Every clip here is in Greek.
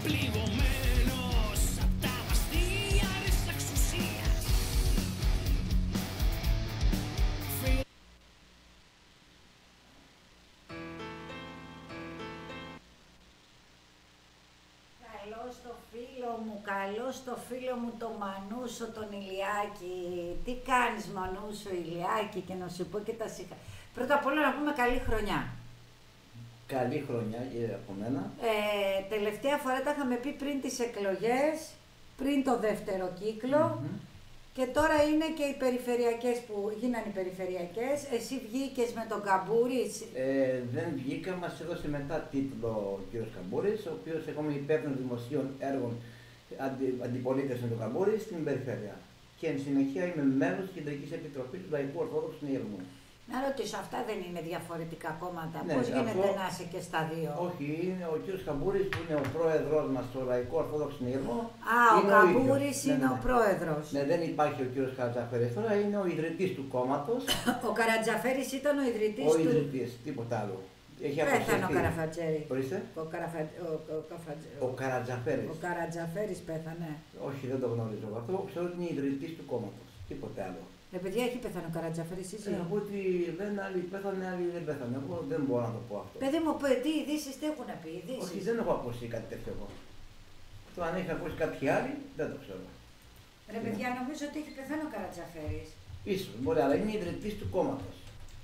πληγωμένος απ' τα αστεία της εξουσίας. Καλό στο φίλο μου το Μανούσο τον Ηλιάκη. Τι κάνεις Μανούσο Ηλιάκη, και να σου πω και τα σιγά. Πρώτα απ' όλα να πούμε καλή χρονιά. Καλή χρονιά από μένα. Τελευταία φορά τα είχαμε πει πριν τις εκλογές, πριν το δεύτερο κύκλο. Και τώρα είναι και οι περιφερειακές που γίνανε οι περιφερειακές. Εσύ βγήκες με τον Καμπούρη. Δεν βγήκα, μας έδωσε μετά τίτλο ο κ. Καμπούρης, ο οποίος εγώ είμαι υπεύθυνος δημοσίων έργων αντιπολίτευση με τον Καμπούρη στην περιφέρεια. Και εν συνεχεία είμαι μέλος της Κεντρικής Επιτροπής του Λαϊκού Ορθόδοξου Συναγερμού. Να ρωτήσω, αυτά δεν είναι διαφορετικά κόμματα? Ναι, πώς γίνεται να είσαι και στα δύο? Όχι, είναι ο κ. Καμπούρης που είναι ο πρόεδρος μας στο Λαϊκό Ορθόδοξο Συναγερμό. Ο Καμπούρης είναι ο πρόεδρος. Ναι, δεν υπάρχει ο κ. Καρατζαφέρης τώρα, είναι ο ιδρυτής του κόμματος. Ο Καρατζαφέρης ήταν ο ιδρυτής του. Ο ιδρυτής, τίποτα άλλο. Πέθανε ο Καραφατζέρη. Ορίστε. Ο Καρατζαφέρης. Ο Καρατζαφέρης πέθανε. Όχι, δεν το γνωρίζω αυτό. Ξέρω ότι είναι ιδρυτής του κόμματος. Τίποτε άλλο. Παιδιά, έχει πέθανε ο Καρατζαφέρης, εσύ? Εγώ ότι δεν άλλοι πέθανε, άλλοι δεν πέθανε. Εγώ δεν μπορώ να το πω αυτό. Παιδί μου, τι ειδήσεις τι έχουν πει? Όχι, δεν έχω ακούσει κάτι τέτοιο εγώ. Το αν έχει ακούσει κάποιοι άλλοι, δεν το ξέρω. Ρε παιδιά, νομίζω ότι έχει πεθάνει ο Καρατζαφέρης. Ίσως, μπορεί, αλλά είναι ιδρυτής του κόμματος.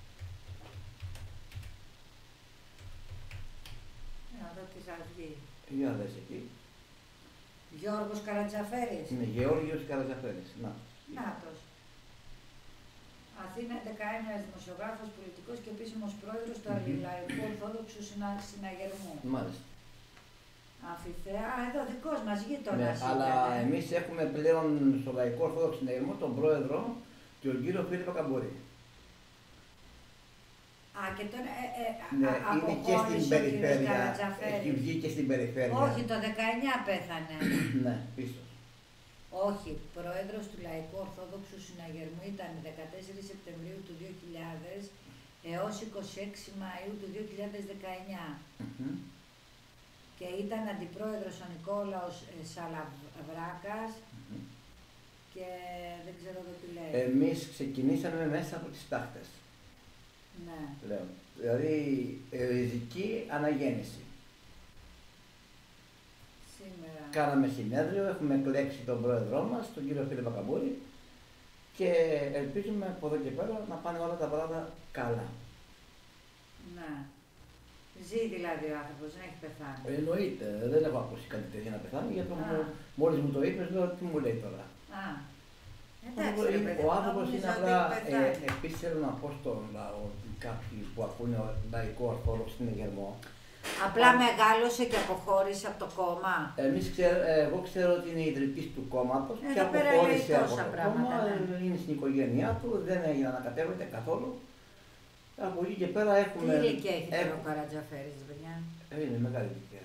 Να δω τι θα βγει. Για δες εκεί. Γιώργος Καρατζαφέρης. Είναι Γεώργιος Καρατζαφέρης. Νάτος. Αθήνα 11, δημοσιογράφος, πολιτικός και επίσημος πρόεδρος του Αλληλαϊκού Ορθόδοξου Συναγερμού. Μάλιστα. Αμφιθέα, εδώ δικός μας γείτονας. Ναι, αλλά εμείς έχουμε πλέον στο Λαϊκό Ορθόδοξο Συναγερμό τον πρόεδρο και τον κύριο Φίλιππο Καμπούρη. Και τώρα ναι, είναι και στην περιφέρεια. Έχει βγει και στην περιφέρεια. Όχι, το 19 πέθανε. Ναι, πίσω. Όχι, πρόεδρος του Λαϊκού Ορθόδοξου Συναγερμού ήταν 14 Σεπτεμβρίου του 2000 έως 26 Μαΐου του 2019. Και ήταν αντιπρόεδρος ο Νικόλαος Σαλαβράκας και δεν ξέρω εδώ τι λέει. Εμείς ξεκινήσαμε μέσα από τις τάχτες. Ναι. Λέω. Δηλαδή ριζική αναγέννηση. Σήμερα. Κάναμε συνέδριο, έχουμε εκλέξει τον πρόεδρό μας, τον κύριο Φίλιππο Καμπούρη, και ελπίζουμε από εδώ και πέρα να πάνε όλα τα πράγματα καλά. Ναι. Ζει δηλαδή ο άνθρωπος, δεν έχει πεθάνει. Εννοείται, δεν έχω ακούσει κάτι τέτοιο να πεθάνει, γιατί μόλις μου το είπες, λέω τι μου λέει τώρα. Εντάξει, ο άνθρωπος είναι απλά, επίσης θέλω να πω στον λαό, κάποιοι που ακούνε Λαϊκό Ορθόδοξο Συναγερμό. Απλά μεγάλωσε και αποχώρησε από το κόμμα. Εγώ ξέρω ότι είναι ιδρυτής του κόμματος και αποχώρησε από το κόμμα, είναι στην οικογένειά του, δεν έγινε να ανακατεύεται καθόλου. Από εκεί και πέρα έχουμε... Τι ηλικία έχει τώρα ο Καρατζαφέρης, παιδιά? Είναι μεγάλη ηλικία.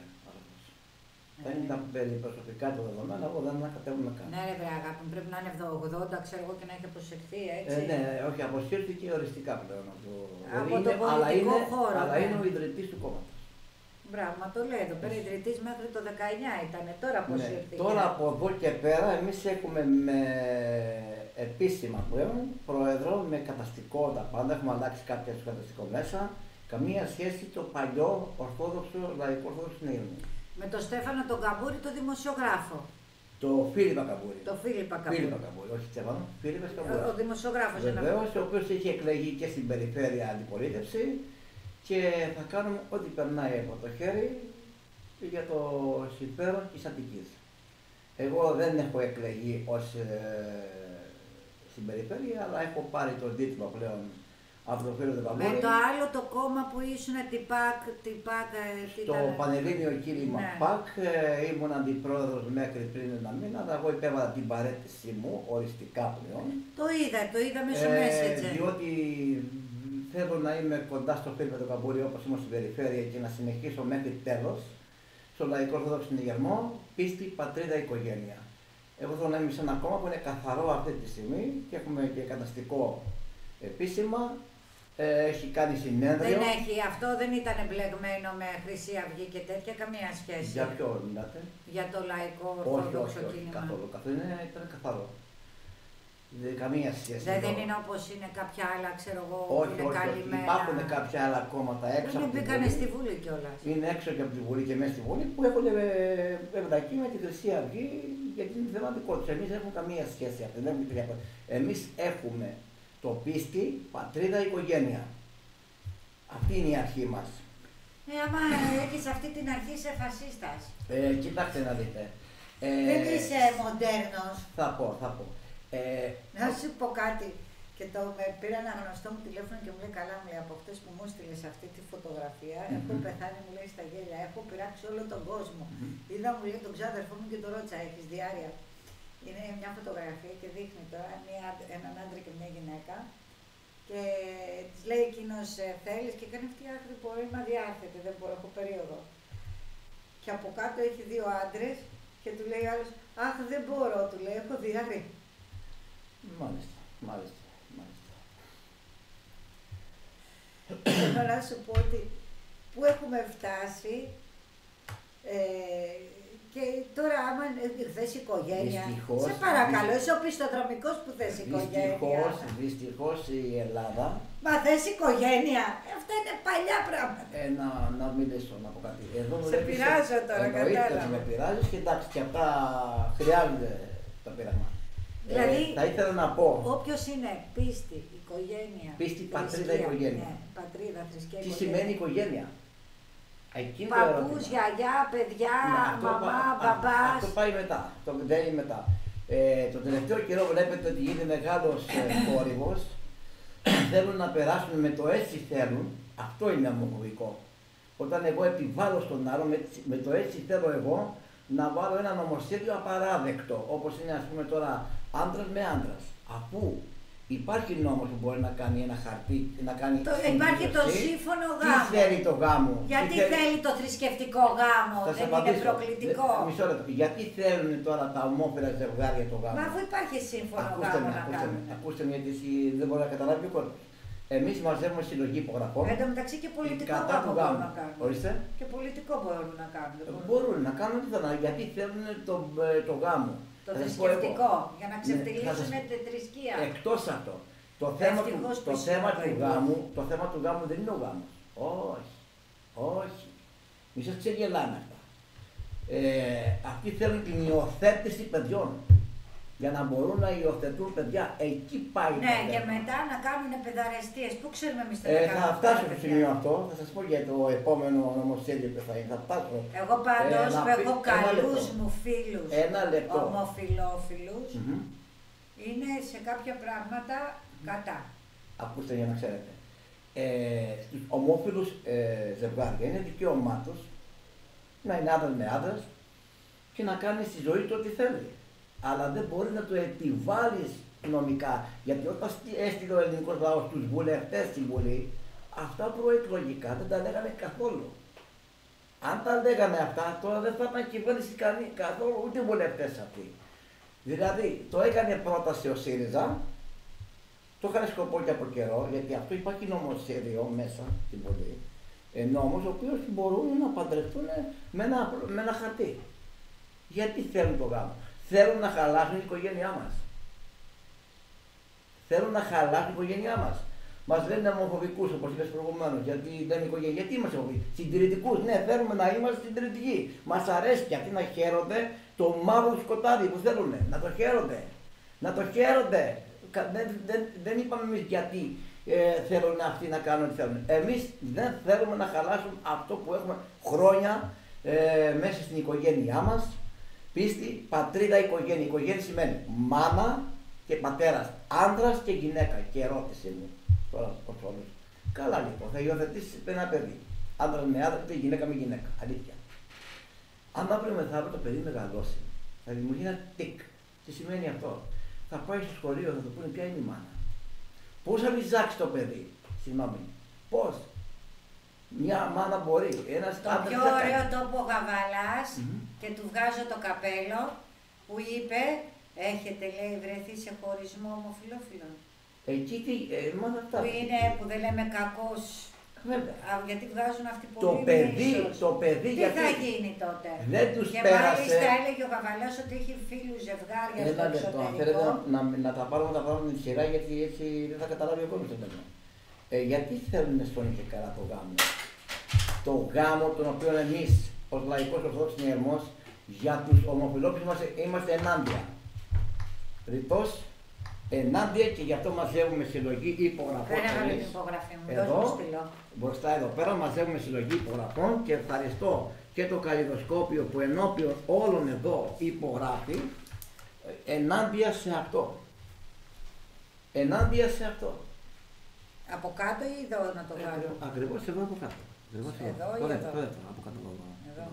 Δεν ήταν προσωπικά το δεδομένο, εγώ δεν ανακατεύομαι καν. Ναι ρε βρε αγάπη μου, πρέπει να είναι 80, ξέρω εγώ, και να έχει αποσυρθεί, έτσι. Ναι, όχι, αποσύρθηκε οριστικά πλέον. Από το πολιτικό χώρο. Αλλά είναι ο ιδρυτής του κόμματος. Μπράβο, μα το λέει εδώ πέρα, ιδρυτής μέχρι το 19 ήταν, τώρα αποσύρθηκε. Τώρα από εδώ και πέρα εμείς έχουμε με επίσημα πλέον πρόεδρο, με καταστικό τα πάντα, έχουμε αλλάξει κάποια στο καταστικό μέσα, καμία σχέση το παλιό Ορθόδοξο Λαϊκό Ορθόδοξο Συναγερμό. Με τον Στέφανο τον Καμπούρη, τον δημοσιογράφο. Το Φίλιππα Καμπούρη. Το Φίλιππα Καμπούρη, όχι Στέφανο, Φίλιππας Καμπούρη. Ο δημοσιογράφος. Βεβαίως, ο οποίος είχε εκλεγεί και στην περιφέρεια αντιπολίτευση και θα κάνουμε ό,τι περνάει από το χέρι για το συμφέρον της Αττικής. Εγώ δεν έχω εκλεγεί ως στην περιφέρεια, αλλά έχω πάρει τον τίτλο πλέον από τον φίλο του Καμπούρη. Με το άλλο το κόμμα που ήσουν ΤΙΠΑΚ. Στο Πανελλήνιο κίνημα ΠΑΚ ήμουν αντιπρόεδρος μέχρι πριν ένα μήνα, αλλά εγώ υπέβαλα την παραίτησή μου οριστικά πλέον. Το είδα μέσω Messenger. Διότι θέλω να είμαι κοντά στο φίλο του Καμπούρη όπως είμαι στην περιφέρεια και να συνεχίσω μέχρι τέλος στο Λαϊκό Ορθόδοξο Συναγερμό, πίστη, πατρίδα, οικογένεια. Εγώ θέλω να είμαι σε ένα κόμμα που είναι καθαρό αυτή τη στιγμή και έχουμε και καταστικό επίσημα έχει κάνει συνέδριο. Αυτό δεν ήταν εμπλεγμένο με Χρυσή Αυγή και τέτοια, καμία σχέση. Για ποιο μιλάτε? Για το λαϊκό Όχι, ορθόδοξο όχι, όχι, κίνημα. καθόλου. Ήταν καθαρό. Καμία σχέση. Δεν είναι όπως είναι κάποια άλλα, ξέρω εγώ, Όχι, είναι όχι, όχι. καλυμμένα. Υπάρχουν κάποια άλλα κόμματα έξω Δεν από τη μπήκανε Βουλή. στη Βουλή κιόλας. Είναι έξω και από τη Βουλή και μέσα στη Βουλή που έχουν εμπλακεί με τη Χρυσή Αυγή γιατί είναι θεματικό του. Εμείς δεν έχουμε καμία σχέση αυτή. Εμείς έχουμε το πίστη, πατρίδα, οικογένεια. Αυτή είναι η αρχή μας. Άμα έχεις αυτή την αρχή, είσαι φασίστας. Κοιτάξτε να δείτε. Δεν είσαι μοντέρνος. Θα πω. Να σου πω κάτι. Και με πήρε ένα γνωστό μου τηλέφωνο και μου λέει: καλά, μου λέει, από χτες που μου έστειλες αυτή τη φωτογραφία, έχω πεθάνει, μου λέει, στα γέλια, έχω πειράξει όλο τον κόσμο. Είδα, μου λέει, τον ξάδερφό μου και τον ρώτησα: έχεις διάρκεια? Είναι μια φωτογραφία και δείχνει τώρα έναν άντρα και μια γυναίκα. Και της λέει εκείνος: θέλεις? Και κάνει αυτή η άκρη που είμαι αδιάθετη, δεν μπορώ, έχω περίοδο. Και από κάτω έχει δύο άντρες και του λέει ο άλλος: αχ, δεν μπορώ, του λέει, έχω διάρκεια. Μάλιστα. Θέλω να σου πω ότι πού έχουμε φτάσει και τώρα άμα θες οικογένεια, Δυστυχώς, σε παρακαλώ, είσαι ο πιστοδρομικός που θες οικογένεια. Δυστυχώς η Ελλάδα. Μα θες οικογένεια, αυτά είναι παλιά πράγματα. Να μιλήσω, να πω κάτι. Εδώ Σε πειράζω τώρα, κατάλαβα. Με πειράζεις και εντάξει, και αυτά χρειάζονται το πείραμα. Δηλαδή, θα ήθελα να πω. Όποιος είναι πίστη, οικογένεια. Πίστη, πατρίδα, θρησκεία, οικογένεια. Ναι, πατρίδα, θρησκεία, Τι οικογένεια. σημαίνει οικογένεια? Παππούς, γιαγιά, παιδιά, μαμά, μπαμπάς. Αυτό πάει μετά. Δεν είναι μετά. Το τελευταίο καιρό βλέπετε ότι γίνεται μεγάλος θόρυβος. Θέλουν να περάσουν με το έτσι θέλουν. Αυτό είναι ομοφοβικό. Όταν εγώ επιβάλλω στον άλλο με το έτσι θέλω εγώ να βάλω ένα νομοσχέδιο απαράδεκτο. Όπως είναι ας πούμε τώρα άντρας με άντρας. Αφού υπάρχει νόμος που μπορεί να κάνει ένα χαρτί, να κάνει. Υπάρχει το σύμφωνο γάμο. Τι θέλει το γάμο? Γιατί θέλει το θρησκευτικό γάμο, δεν είναι προκλητικό. Μισό λεπτό. Γιατί θέλουν τώρα τα ομόφυλα ζευγάρια το γάμο? Μα αφού υπάρχει σύμφωνο γάμο να κάνουν. Ακούστε με, γιατί δεν μπορεί να καταλάβει ο κόσμος. Εμείς μαζεύουμε συλλογή υπογραφών. Εν τω μεταξύ και πολιτικό κατά του γάμο μπορούν γάμου. να κάνουν. Ορίστε. Και πολιτικό μπορούν να κάνουν. Μπορούν να κάνουν γιατί θέλουν το γάμο. Το θρησκευτικό, για να ξεφτυλίσουν τη θρησκεία. Εκτός αυτό. Το θέμα του γάμου δεν είναι ο γάμος. Όχι. Μη σας ξεγελάνε αυτά. Αυτοί θέλουν την υιοθέτηση παιδιών. Για να μπορούν να υιοθετούν παιδιά. Εκεί πάει. Ναι, και μετά να κάνουν παιδαρεστίες. Πού ξέρουμε εμείς τι να κάνουμε? Θα φτάσω στο σημείο αυτό. Θα σας πω για το επόμενο νομοσχέδιο που θα είναι. Θα φτάσω. Εγώ πάντως που έχω καλούς μου φίλους ομοφυλόφιλους, είναι σε κάποια πράγματα κατά. Ακούστε για να ξέρετε. Στους ομόφυλους ζευγάρια είναι δικαίωμά τους να είναι άντρας με άντρας και να κάνει στη ζωή του ό,τι θέλει. Αλλά δεν μπορεί να το επιβάλλεις νομικά. Γιατί όταν έστειλε ο ελληνικός λαός τους βουλευτές στην Βουλή, αυτά προεκλογικά δεν τα λέγανε καθόλου. Αν τα λέγανε αυτά, τώρα δεν θα ήταν κυβέρνηση καθόλου, ούτε βουλευτές αυτοί. Δηλαδή, το έκανε πρόταση ο ΣΥΡΙΖΑ, το έκανε σκοπό και από καιρό, γιατί αυτό υπάρχει νομοσχέδιο μέσα στην Βουλή. Νόμος ο οποίος μπορούν να παντρευτούν με ένα χαρτί. Γιατί θέλουν το γάμο? Θέλουν να χαλάσουν η οικογένειά μας. Μας λένε ομοφοβικούς, όπως είπες προηγουμένως, γιατί δεν είναι οικογένεια. Γιατί είμαστε ομοφοβικοί? Συντηρητικούς, ναι, θέλουμε να είμαστε συντηρητικοί. Μας αρέσει και αυτοί να χαίρονται το μαύρο σκοτάδι που θέλουν. Να το χαίρονται. Δεν είπαμε εμείς γιατί θέλουν αυτοί να κάνουν ό,τι θέλουν. Εμείς δεν θέλουμε να χαλάσουν αυτό που έχουμε χρόνια μέσα στην οικογένειά μας. Πίστη, πατρίδα, οικογένεια. Οικογένεια σημαίνει μάνα και πατέρας, άντρας και γυναίκα. Και ερώτηση μου τώρα ο Θόλος. Καλά λοιπόν, θα υιοθετήσεις ένα παιδί. Άντρας με άντρα και γυναίκα με γυναίκα. Αλήθεια. Αν αύριο μεθαύριο το παιδί μεγαλώσει, θα δημιουργεί ένα τικ. Τι σημαίνει αυτό? Θα πάει στο σχολείο, θα του πούνε ποια είναι η μάνα. Πώς θα βυζάξει το παιδί? Συγγνώμη. Πώς? Μια μάνα μπορεί. Το πιο ωραίο τόπο ο Γαβαλάς και του βγάζω το καπέλο που είπε έχετε λέει βρεθεί σε χωρισμό ομοφυλόφιλων. Εκεί τι, μόνο αυτά. Που είναι, που δεν λέμε κακός, Βέβαια. γιατί βγάζουν αυτοί Το πολύ παιδί, μίσος. το παιδί Τι γιατί θα γίνει τότε. δεν τους Και πέρασε. μάλιστα έλεγε ο Καβαλάς ότι έχει φίλους ζευγάρια στο Ένα λεπτό, αν θέλετε εξωτερικό. να τα πάρουμε τα πράγματα με τη σειρά, γιατί έτσι δεν θα καταλάβει ο κόσμος το τέλο. Γιατί θέλουν στον και καλά το γάμο. Το γάμο τον οποίο εμείς ως λαϊκός ορθόδοξος συνειρμός για τους ομοφυλόφιλους μας είμαστε ενάντια. Ρητός, ενάντια, και γι' αυτό μαζεύουμε συλλογή υπογραφών. Δεν έβαλε την υπογραφή μου, Εδώ, δώσ' μου στυλό. μπροστά εδώ πέρα μαζεύουμε συλλογή υπογραφών και ευχαριστώ και το καλλιδοσκόπιο που ενώπιον όλων εδώ υπογράφει ενάντια σε αυτό. Ενάντια σε αυτό. Από κάτω ή εδώ να το βάλω. Ακριβώς εδώ από κάτω. Ακριβώς Εδώ ή Τώρα, εδώ? τώρα, από κάτω Εδώ.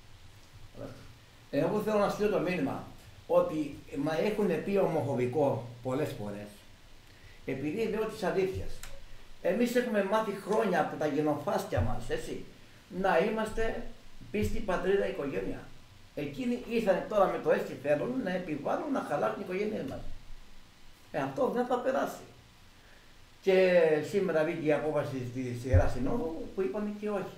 Εγώ θέλω να στείλω το μήνυμα ότι μα έχουν πει ομοφοβικό πολλές φορές, επειδή λέω τις αλήθειες. Εμείς έχουμε μάθει χρόνια από τα γενοφάσκια μας, έτσι, να είμαστε πίστη, πατρίδα, οικογένεια. Εκείνοι ήρθαν τώρα με το έτσι θέλουν να επιβάλλουν να χαλάσουν οι οικογένειες μας. Αυτό δεν θα περάσει. Και σήμερα βγήκε η απόφαση της Ιεράς Συνόδου που είπαν και όχι.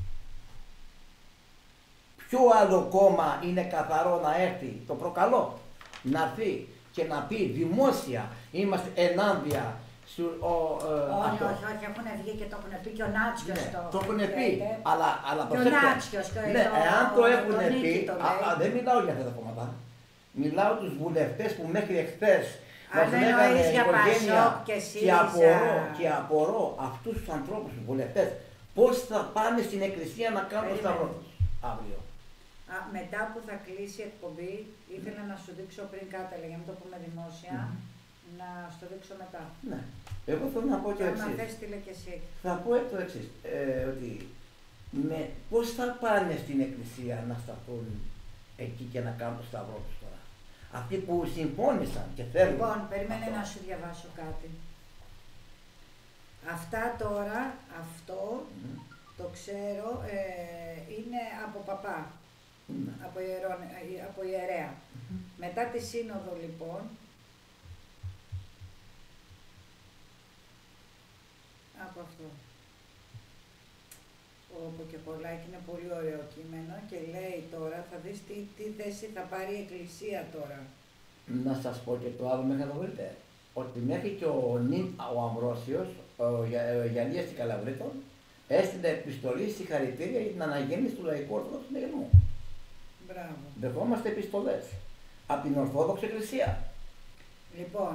Ποιο άλλο κόμμα είναι καθαρό να έρθει, το προκαλώ, να έρθει και να πει δημόσια είμαστε ενάντια σου, Όχι, όχι, όχι, έχουν βγει και το έχουν πει και ο Νάτσιος ναι, το. το έχουν πει, αλλά Και ο Νάτσιος το ναι, εάν το έχουν τον Νίκη πει, το λέει. δεν μιλάω για αυτά τα κόμματα. Μιλάω τους βουλευτές που μέχρι εχθές μας Αν λέγανε εννοείς για οικογένεια Πασόκ και ΣΥΡΙΖΑ. και απορώ αυτούς τους ανθρώπους, τους βουλευτές, πώς θα πάνε στην εκκλησία να κάνουν το σταυρό τους αύριο. Μετά που θα κλείσει η εκπομπή, ήθελα να σου δείξω πριν κάτι, για να μην το πούμε δημόσια, να σου δείξω μετά. Ναι. Εγώ θέλω να πω και το Αν εξής. θες, στείλε και εσύ. Θα πω το εξής, ότι πώς θα πάνε στην εκκλησία να σταθούν εκεί και να κάνουν το σταυρό τους τώρα. Αυτοί που συμφώνησαν και θέλουν. Λοιπόν, περίμενε αυτό. να σου διαβάσω κάτι. Αυτά τώρα, αυτό, το ξέρω, είναι από παπά, Ναι. από ιερέα. Μετά τη σύνοδο λοιπόν, από αυτό. Όπου και πολλά, και είναι πολύ ωραίο κείμενο και λέει τώρα, θα δεις τι θέση θα πάρει η Εκκλησία τώρα. Να σας πω και το άλλο μέχρι να το βρείτε. Ότι μέχρι και ο Αμβρόσιος, ο Γιαννίας της Καλαβρίτων, έστειλε επιστολή συγχαρητήρια για την αναγέννηση του λαϊκού ορθόδοξου συνειρμού. Μπράβο. Δεχόμαστε επιστολές από την Ορθόδοξη Εκκλησία. Λοιπόν,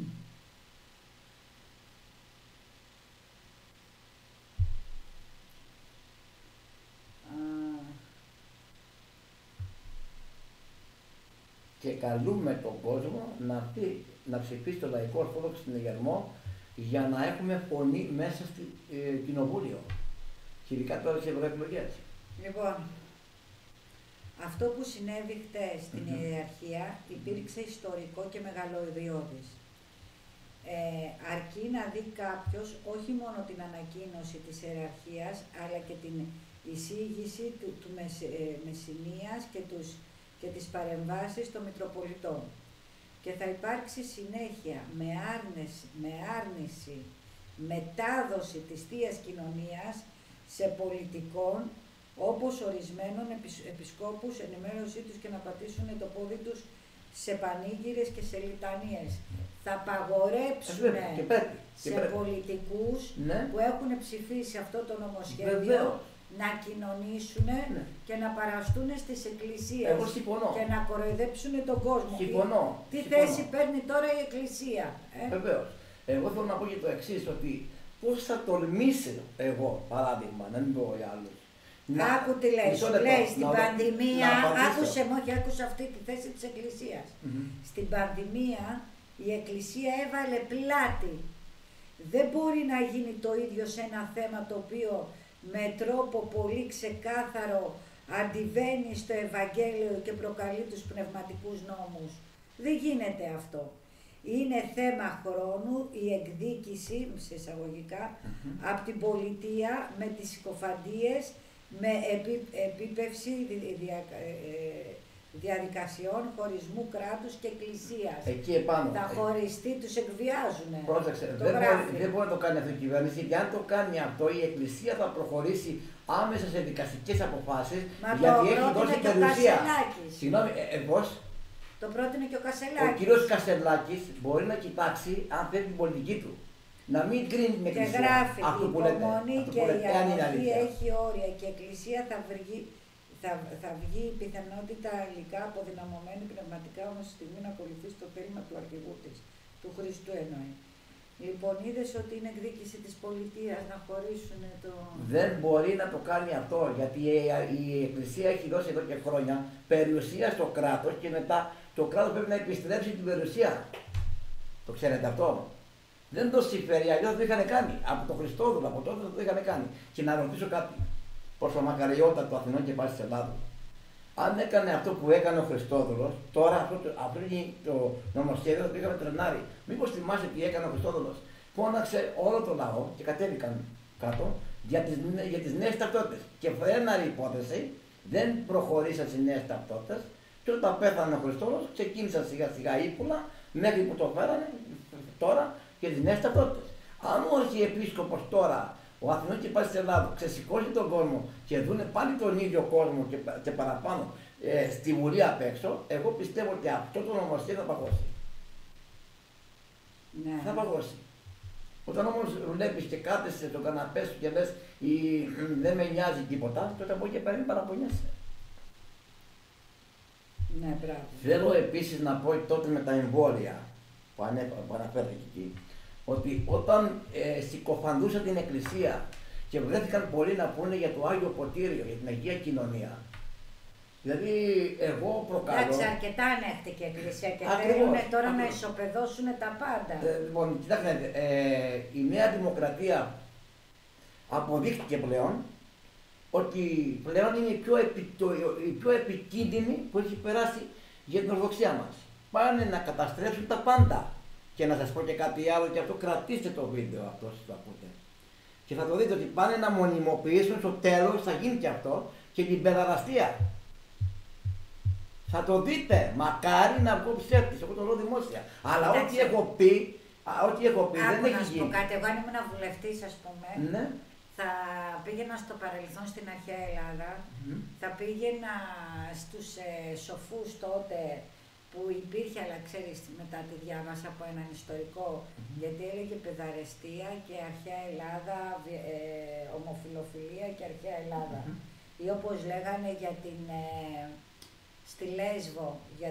Και καλούμε τον κόσμο να έρθει να ψηφίσει το λαϊκό ορθόδοξο συνειρμό για να έχουμε φωνή μέσα στο κοινοβούλιο. Και ειδικά τώρα στις ευρωεκλογές. λοιπόν, αυτό που συνέβη χτες στην ιεραρχία υπήρξε ιστορικό και μεγαλοειδιώδης. Αρκεί να δει κάποιος όχι μόνο την ανακοίνωση της ιεραρχίας, αλλά και την εισήγηση του Μεσσηνίας και τις παρεμβάσεις των Μητροπολιτών. Και θα υπάρξει συνέχεια με άρνηση, μετάδοση της Θείας Κοινωνίας σε πολιτικών, όπως ορισμένων επισκόπους, ενημέρωσή τους και να πατήσουν το πόδι τους σε πανήγυρες και σε λιτανίες. Θα απαγορέψουν σε πολιτικούς που έχουν ψηφίσει αυτό το νομοσχέδιο να κοινωνήσουν και να παραστούν στις εκκλησίες. Εγώ συμφωνώ. Και να κοροϊδέψουν τον κόσμο. Συμφωνώ. Τι θέση παίρνει τώρα η Εκκλησία. Βεβαίως. Εγώ θέλω να πω και το εξής, ότι πώς θα τολμήσω εγώ, παράδειγμα, να μην πω για άλλους. Άκου τι λες, λέει στην πανδημία, άκουσε με, όχι άκουσε αυτή τη θέση της Εκκλησίας. Στην πανδημία η Εκκλησία έβαλε πλάτη. Δεν μπορεί να γίνει το ίδιο σε ένα θέμα το οποίο με τρόπο πολύ ξεκάθαρο αντιβαίνει στο Ευαγγέλιο και προκαλεί τους πνευματικούς νόμους. Δεν γίνεται αυτό. Είναι θέμα χρόνου η εκδίκηση, σε εισαγωγικά, από την πολιτεία με τις συκοφαντίες, με επίπευση διαδικασιών χωρισμού κράτους και εκκλησίας. Εκεί επάνω. Τα χωριστή τους εκβιάζουν. Πρόσεξε, δεν μπορεί να το κάνει αυτό η κυβέρνηση, γιατί αν το κάνει αυτό η Εκκλησία θα προχωρήσει άμεσα σε δικαστικές αποφάσεις, γιατί έχει δώσει περιουσία. Συγγνώμη, πώς? Το πρότεινε και ο Ο Κασελάκης. κύριος Κασελάκης μπορεί να κοιτάξει αν θέλει την πολιτική του. Να μην κρίνει την Και Εκκλησία. γράφει, αυτό η που λέτε, υπομονή αυτό και που η λέτε, αν είναι ανοχή αλήθεια. έχει όρια και η Εκκλησία θα βγει η πιθανότητα υλικά αποδυναμωμένη πνευματικά όμως στη στιγμή να ακολουθεί το θέλημα του αρχηγού της, του Χριστού εννοεί. Λοιπόν, είδες ότι είναι εκδίκηση της πολιτείας να χωρίσουν το... Δεν μπορεί να το κάνει αυτό, γιατί η Εκκλησία έχει δώσει εδώ και χρόνια περιουσία στο κράτος και μετά το κράτος πρέπει να επιστρέψει την περιουσία. Το ξέρετε αυτό? Δεν το συμφέρει, αλλιώς το είχαν κάνει. Από τον Χριστόδουλο, από τότε το είχαν κάνει. Και να ρωτήσω κάτι προς το μακαριότατο Αθηνών και πάση της Ελλάδος. Αν έκανε αυτό που έκανε ο Χριστόδουλος, τώρα αυτό το νομοσχέδιο το είχαμε τρενάρει. Μήπως θυμάσαι τι έκανε ο Χριστόδουλος? Φώναξε όλο το λαό και κατέβηκαν κάτω για τις νέες ταυτότητες. Και φρέναρη υπόθεση, δεν προχωρήσαν στις νέες ταυτότητες. Και όταν πέθανε ο Χριστόδουλος, ξεκίνησαν σιγά σιγά ύπουλα μέχρι που το φέρανε τώρα και τις νέες ταυτότητες. Αν ο Αρχιεπίσκοπος τώρα, ο Αθηνών και πάση της Ελλάδος, ξεσηκώσει τον κόσμο και δούνε πάλι τον ίδιο κόσμο και παραπάνω στη Βουλή απ' έξω, εγώ πιστεύω ότι αυτό το νομοσχέδιο θα παγώσει. Ναι. Θα παγώσει. Όταν όμως βλέπεις και κάθεσαι στον καναπέ σου και λες δεν με νοιάζει τίποτα, τότε από εκεί και πέρα μην παραπονιέσαι. Ναι, μπράβο. Θέλω επίσης να πω τότε με τα εμβόλια που αναφέρθηκε εκεί, ότι όταν συκοφαντούσαν την Εκκλησία και βρέθηκαν πολλοί να πούνε για το Άγιο Ποτήριο, για την Αγία Κοινωνία. Δηλαδή, εγώ προκαλώ. Εντάξει, αρκετά ανέχτηκε η Εκκλησία και Ακριβώς, θέλουν τώρα να ακριβώς. ισοπεδώσουν τα πάντα. Λοιπόν, κοιτάξτε, η Νέα Δημοκρατία αποδείχτηκε πλέον ότι πλέον είναι η πιο επικίνδυνη που έχει περάσει για την Ορθοδοξία μας. Πάνε να καταστρέψουν τα πάντα. Και να σας πω και κάτι άλλο, και αυτό κρατήστε το βίντεο αυτό που το ακούτε. Και θα το δείτε ότι πάνε να μονιμοποιήσουν στο τέλος, θα γίνει και αυτό, και την παιδαραστία. Θα το δείτε, μακάρι να βγω ψεύτης, εγώ το λέω δημόσια. Αλλά ό,τι έχω πει δεν έχει να σου πω γίνει. κάτι, εγώ αν ήμουν βουλευτής, ας πούμε, Ναι. θα πήγαινα στο παρελθόν στην αρχαία Ελλάδα, θα πήγαινα στους σοφούς τότε που υπήρχε, αλλά ξέρεις, μετά τη διάβασα από έναν ιστορικό, γιατί έλεγε παιδαρεστία και αρχαία Ελλάδα, ομοφιλοφιλία και αρχαία Ελλάδα. Ή όπως λέγανε για την, στη Λέσβο, για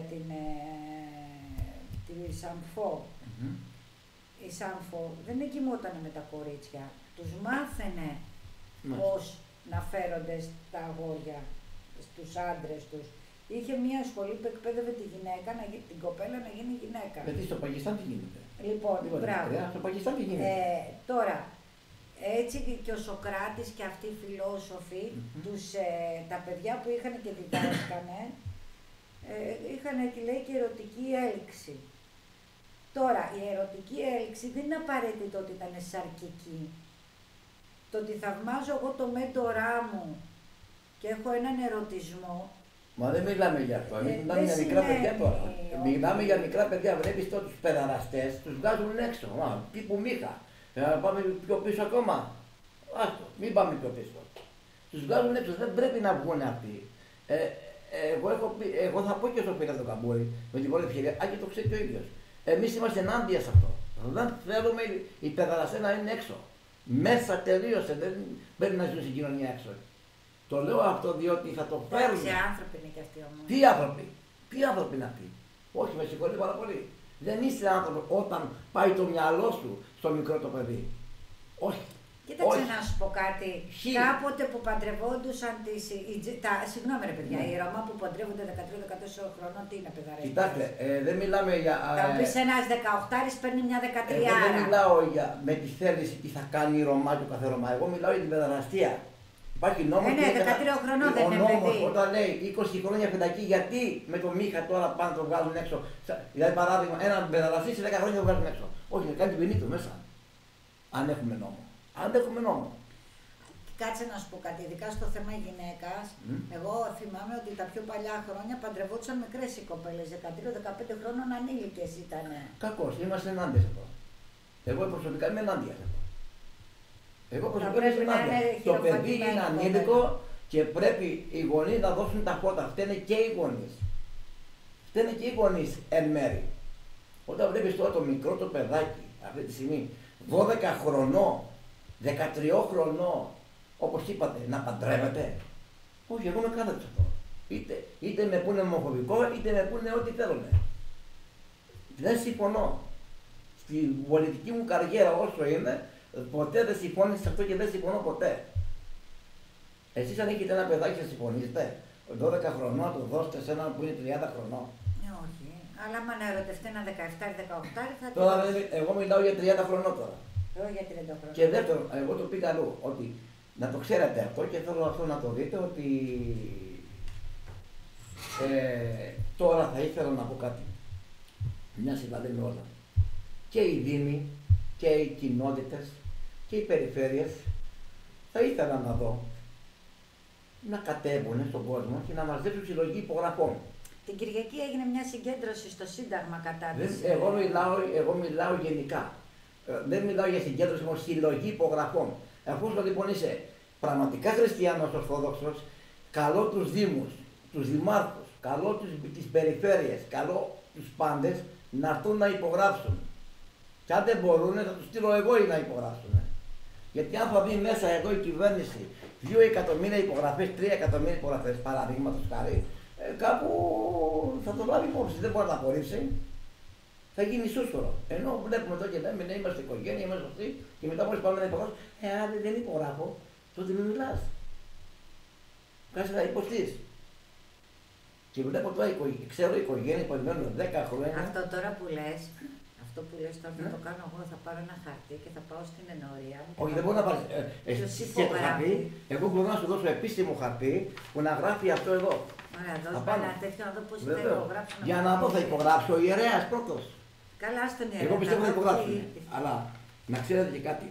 τη Σαμφό. Η Σάμφο δεν εγκυμότανε με τα κορίτσια, τους μάθαινε πώς να φέρονται στα αγόρια, στους άντρες τους. Είχε μια σχολή που εκπαίδευε τη γυναίκα, την κοπέλα να γίνει γυναίκα. Γιατί στο Πακιστάν τι γίνεται? Λοιπόν, μπράβο. Στο Πακιστάν τι γίνεται? Τώρα, έτσι και ο Σοκράτης και αυτοί οι φιλόσοφοι, τα παιδιά που είχαν και διδάσκανε, είχαν, λέει, και ερωτική έλξη. Τώρα, η ερωτική έλξη δεν είναι απαραίτητο ότι ήταν σαρκική. Το ότι θαυμάζω εγώ το μέντορά μου και έχω έναν ερωτισμό. Μα δεν μιλάμε για αυτό. Μιλάμε για μικρά παιδιά τώρα. Μιλάμε για μικρά παιδιά. Βλέπεις τώρα τους παιδαραστές, τους βγάζουν έξω. Τύπου Μίχα. Πάμε πιο πίσω ακόμα. Άστο, μην πάμε πιο πίσω. Τους βγάζουν έξω. Δεν πρέπει να βγουν αυτοί. Εγώ θα πω και στο Πίτα τον Καμπούρη με την πρώτη ευκαιρία, και το ξέρει και ο ίδιος. Εμείς είμαστε ενάντια σε αυτό. Δεν θέλουμε οι παιδαραστές να είναι έξω. Μέσα τελείωσε. Δεν πρέπει να ζουν στην κοινωνία έξω. Το λέω αυτό διότι θα το φέρουν. Τι άνθρωποι είναι και αυτοί όμως. Τι άνθρωποι είναι αυτοί? Όχι, με συγχωρείτε πάρα πολύ. Δεν είσαι άνθρωπο όταν πάει το μυαλό σου στο μικρό το παιδί. Όχι. Κοίταξε να σου πω κάτι. Κάποτε που παντρευόντουσαν συγγνώμη ρε παιδιά, οι Ρωμά που παντρεύονται 13-14 χρονών, τι είναι παιδαρές? Κοιτάξτε, δεν μιλάμε για. Θα μου πεις ένας 18 παίρνει μια 13. Εγώ δεν μιλάω με τη θέληση τι θα κάνει η Ρωμά και ο κάθε Ρωμά. Εγώ μιλάω για την παιδαραστία. Υπάρχει νόμος. Ναι, 13 χρονών δεν είναι νόμος, παιδί. όταν λέει 20 χρόνια φυλακή, γιατί με το Μίχα τώρα πάνε να το βγάλουν έξω? Δηλαδή, παράδειγμα, έναν παιδαραστή σε 10 χρόνια το βγάλουν έξω. Όχι, να κάνει την ποινή του μέσα. Αν έχουμε νόμο. κάτσε να σου πω κάτι, ειδικά στο θέμα γυναίκας. Εγώ θυμάμαι ότι τα πιο παλιά χρόνια παντρευόντουσαν μικρές οι κοπέλες, 13-15 χρόνων ανήλικες ήταν. Κακώς, είμαστε ενάντια σε αυτό. Εγώ προσωπικά είμαι ενάντια σε αυτό. Εγώ προσωπικά είμαι ενάντια. Το παιδί είναι ανήλικο και πρέπει οι γονείς να δώσουν τα φώτα. Φταίνε και οι γονείς. Φταίνε και οι γονείς εν μέρη. Όταν βλέπεις τώρα το μικρό το παιδάκι αυτή τη στιγμή, 12 χρονών, 13 χρονών, όπως είπατε, να παντρεύεται. Όχι, εγώ είμαι κάθετος αυτό. Είτε με πούνε ομοφοβικό, είτε με πούνε ό,τι θέλουν. Δεν συμφωνώ. Στην πολιτική μου καριέρα όσο είμαι, ποτέ δεν συμφώνησα σε αυτό και δεν συμφωνώ ποτέ. Εσείς αν έχετε ένα παιδάκι θα συμφωνήσετε. 12 χρονών να το δώσετε σε έναν που είναι 30 χρονών. Όχι. Αλλά άμα να ερωτευτεί ένα 17-18 θα το. Τώρα εγώ μιλάω για 30 χρονών τώρα. Εγώ για 30 χρόνια. Και δεύτερον, εγώ το πήγα αλλού, ότι να το ξέρετε αυτό και θέλω αυτό να το δείτε, ότι τώρα θα ήθελα να πω κάτι. Μια σειρά λέμε όλα. Και οι δήμοι και οι κοινότητες και οι περιφέρειες θα ήθελα να δω να κατέβουν στον κόσμο και να μαζέψουν συλλογή υπογραφών. Την Κυριακή έγινε μια συγκέντρωση στο Σύνταγμα κατά της. Εγώ μιλάω γενικά. Δεν μιλάω για συγκέντρωση, όμως συλλογή υπογραφών. Αφού λοιπόν είσαι πραγματικά χριστιανός ορθόδοξος, καλώ τους δήμους, τους δημάρχους, καλώ τις περιφέρειες, καλώ τους πάντες να έρθουν να υπογράψουν. Και αν δεν μπορούν θα τους στείλω εγώ ή να υπογράψουν. Γιατί αν θα δει μέσα εδώ η κυβέρνηση 2 εκατομμύρια υπογραφές, 3 εκατομμύρια υπογραφές, παραδείγματος χάρη, κάπου θα το λάβει υπόψη, δεν μπορεί να απορρίψει. Θα γίνει σούσουρο. Ενώ βλέπουμε εδώ και λέμε, ναι, είμαστε οικογένεια, είμαστε σωστοί, και μετά μόλις πάμε να υπογράψουμε, αν δεν υπογράφω, τότε μην μιλάς. Κάτσε να υποστείς. Και βλέπω τώρα, ξέρω οικογένεια που περιμένουν 10 χρόνια. Αυτό τώρα που λες, τώρα θα το κάνω εγώ, θα πάρω ένα χαρτί και θα πάω στην ενορία. Όχι, δεν μπορώ να πάρεις το χαρτί. Εγώ μπορώ να σου δώσω επίσημο χαρτί που να γράφει αυτό εδώ. Ωραία, δώσ' μου ένα τέτοιο να δω πώς θα υπογράψω. Για να δω θα υπογράψει ο ιερέας πρώτος. Καλά, στον ιερέα. Εγώ πιστεύω θα υπογράψουν. Αλλά να ξέρετε και κάτι.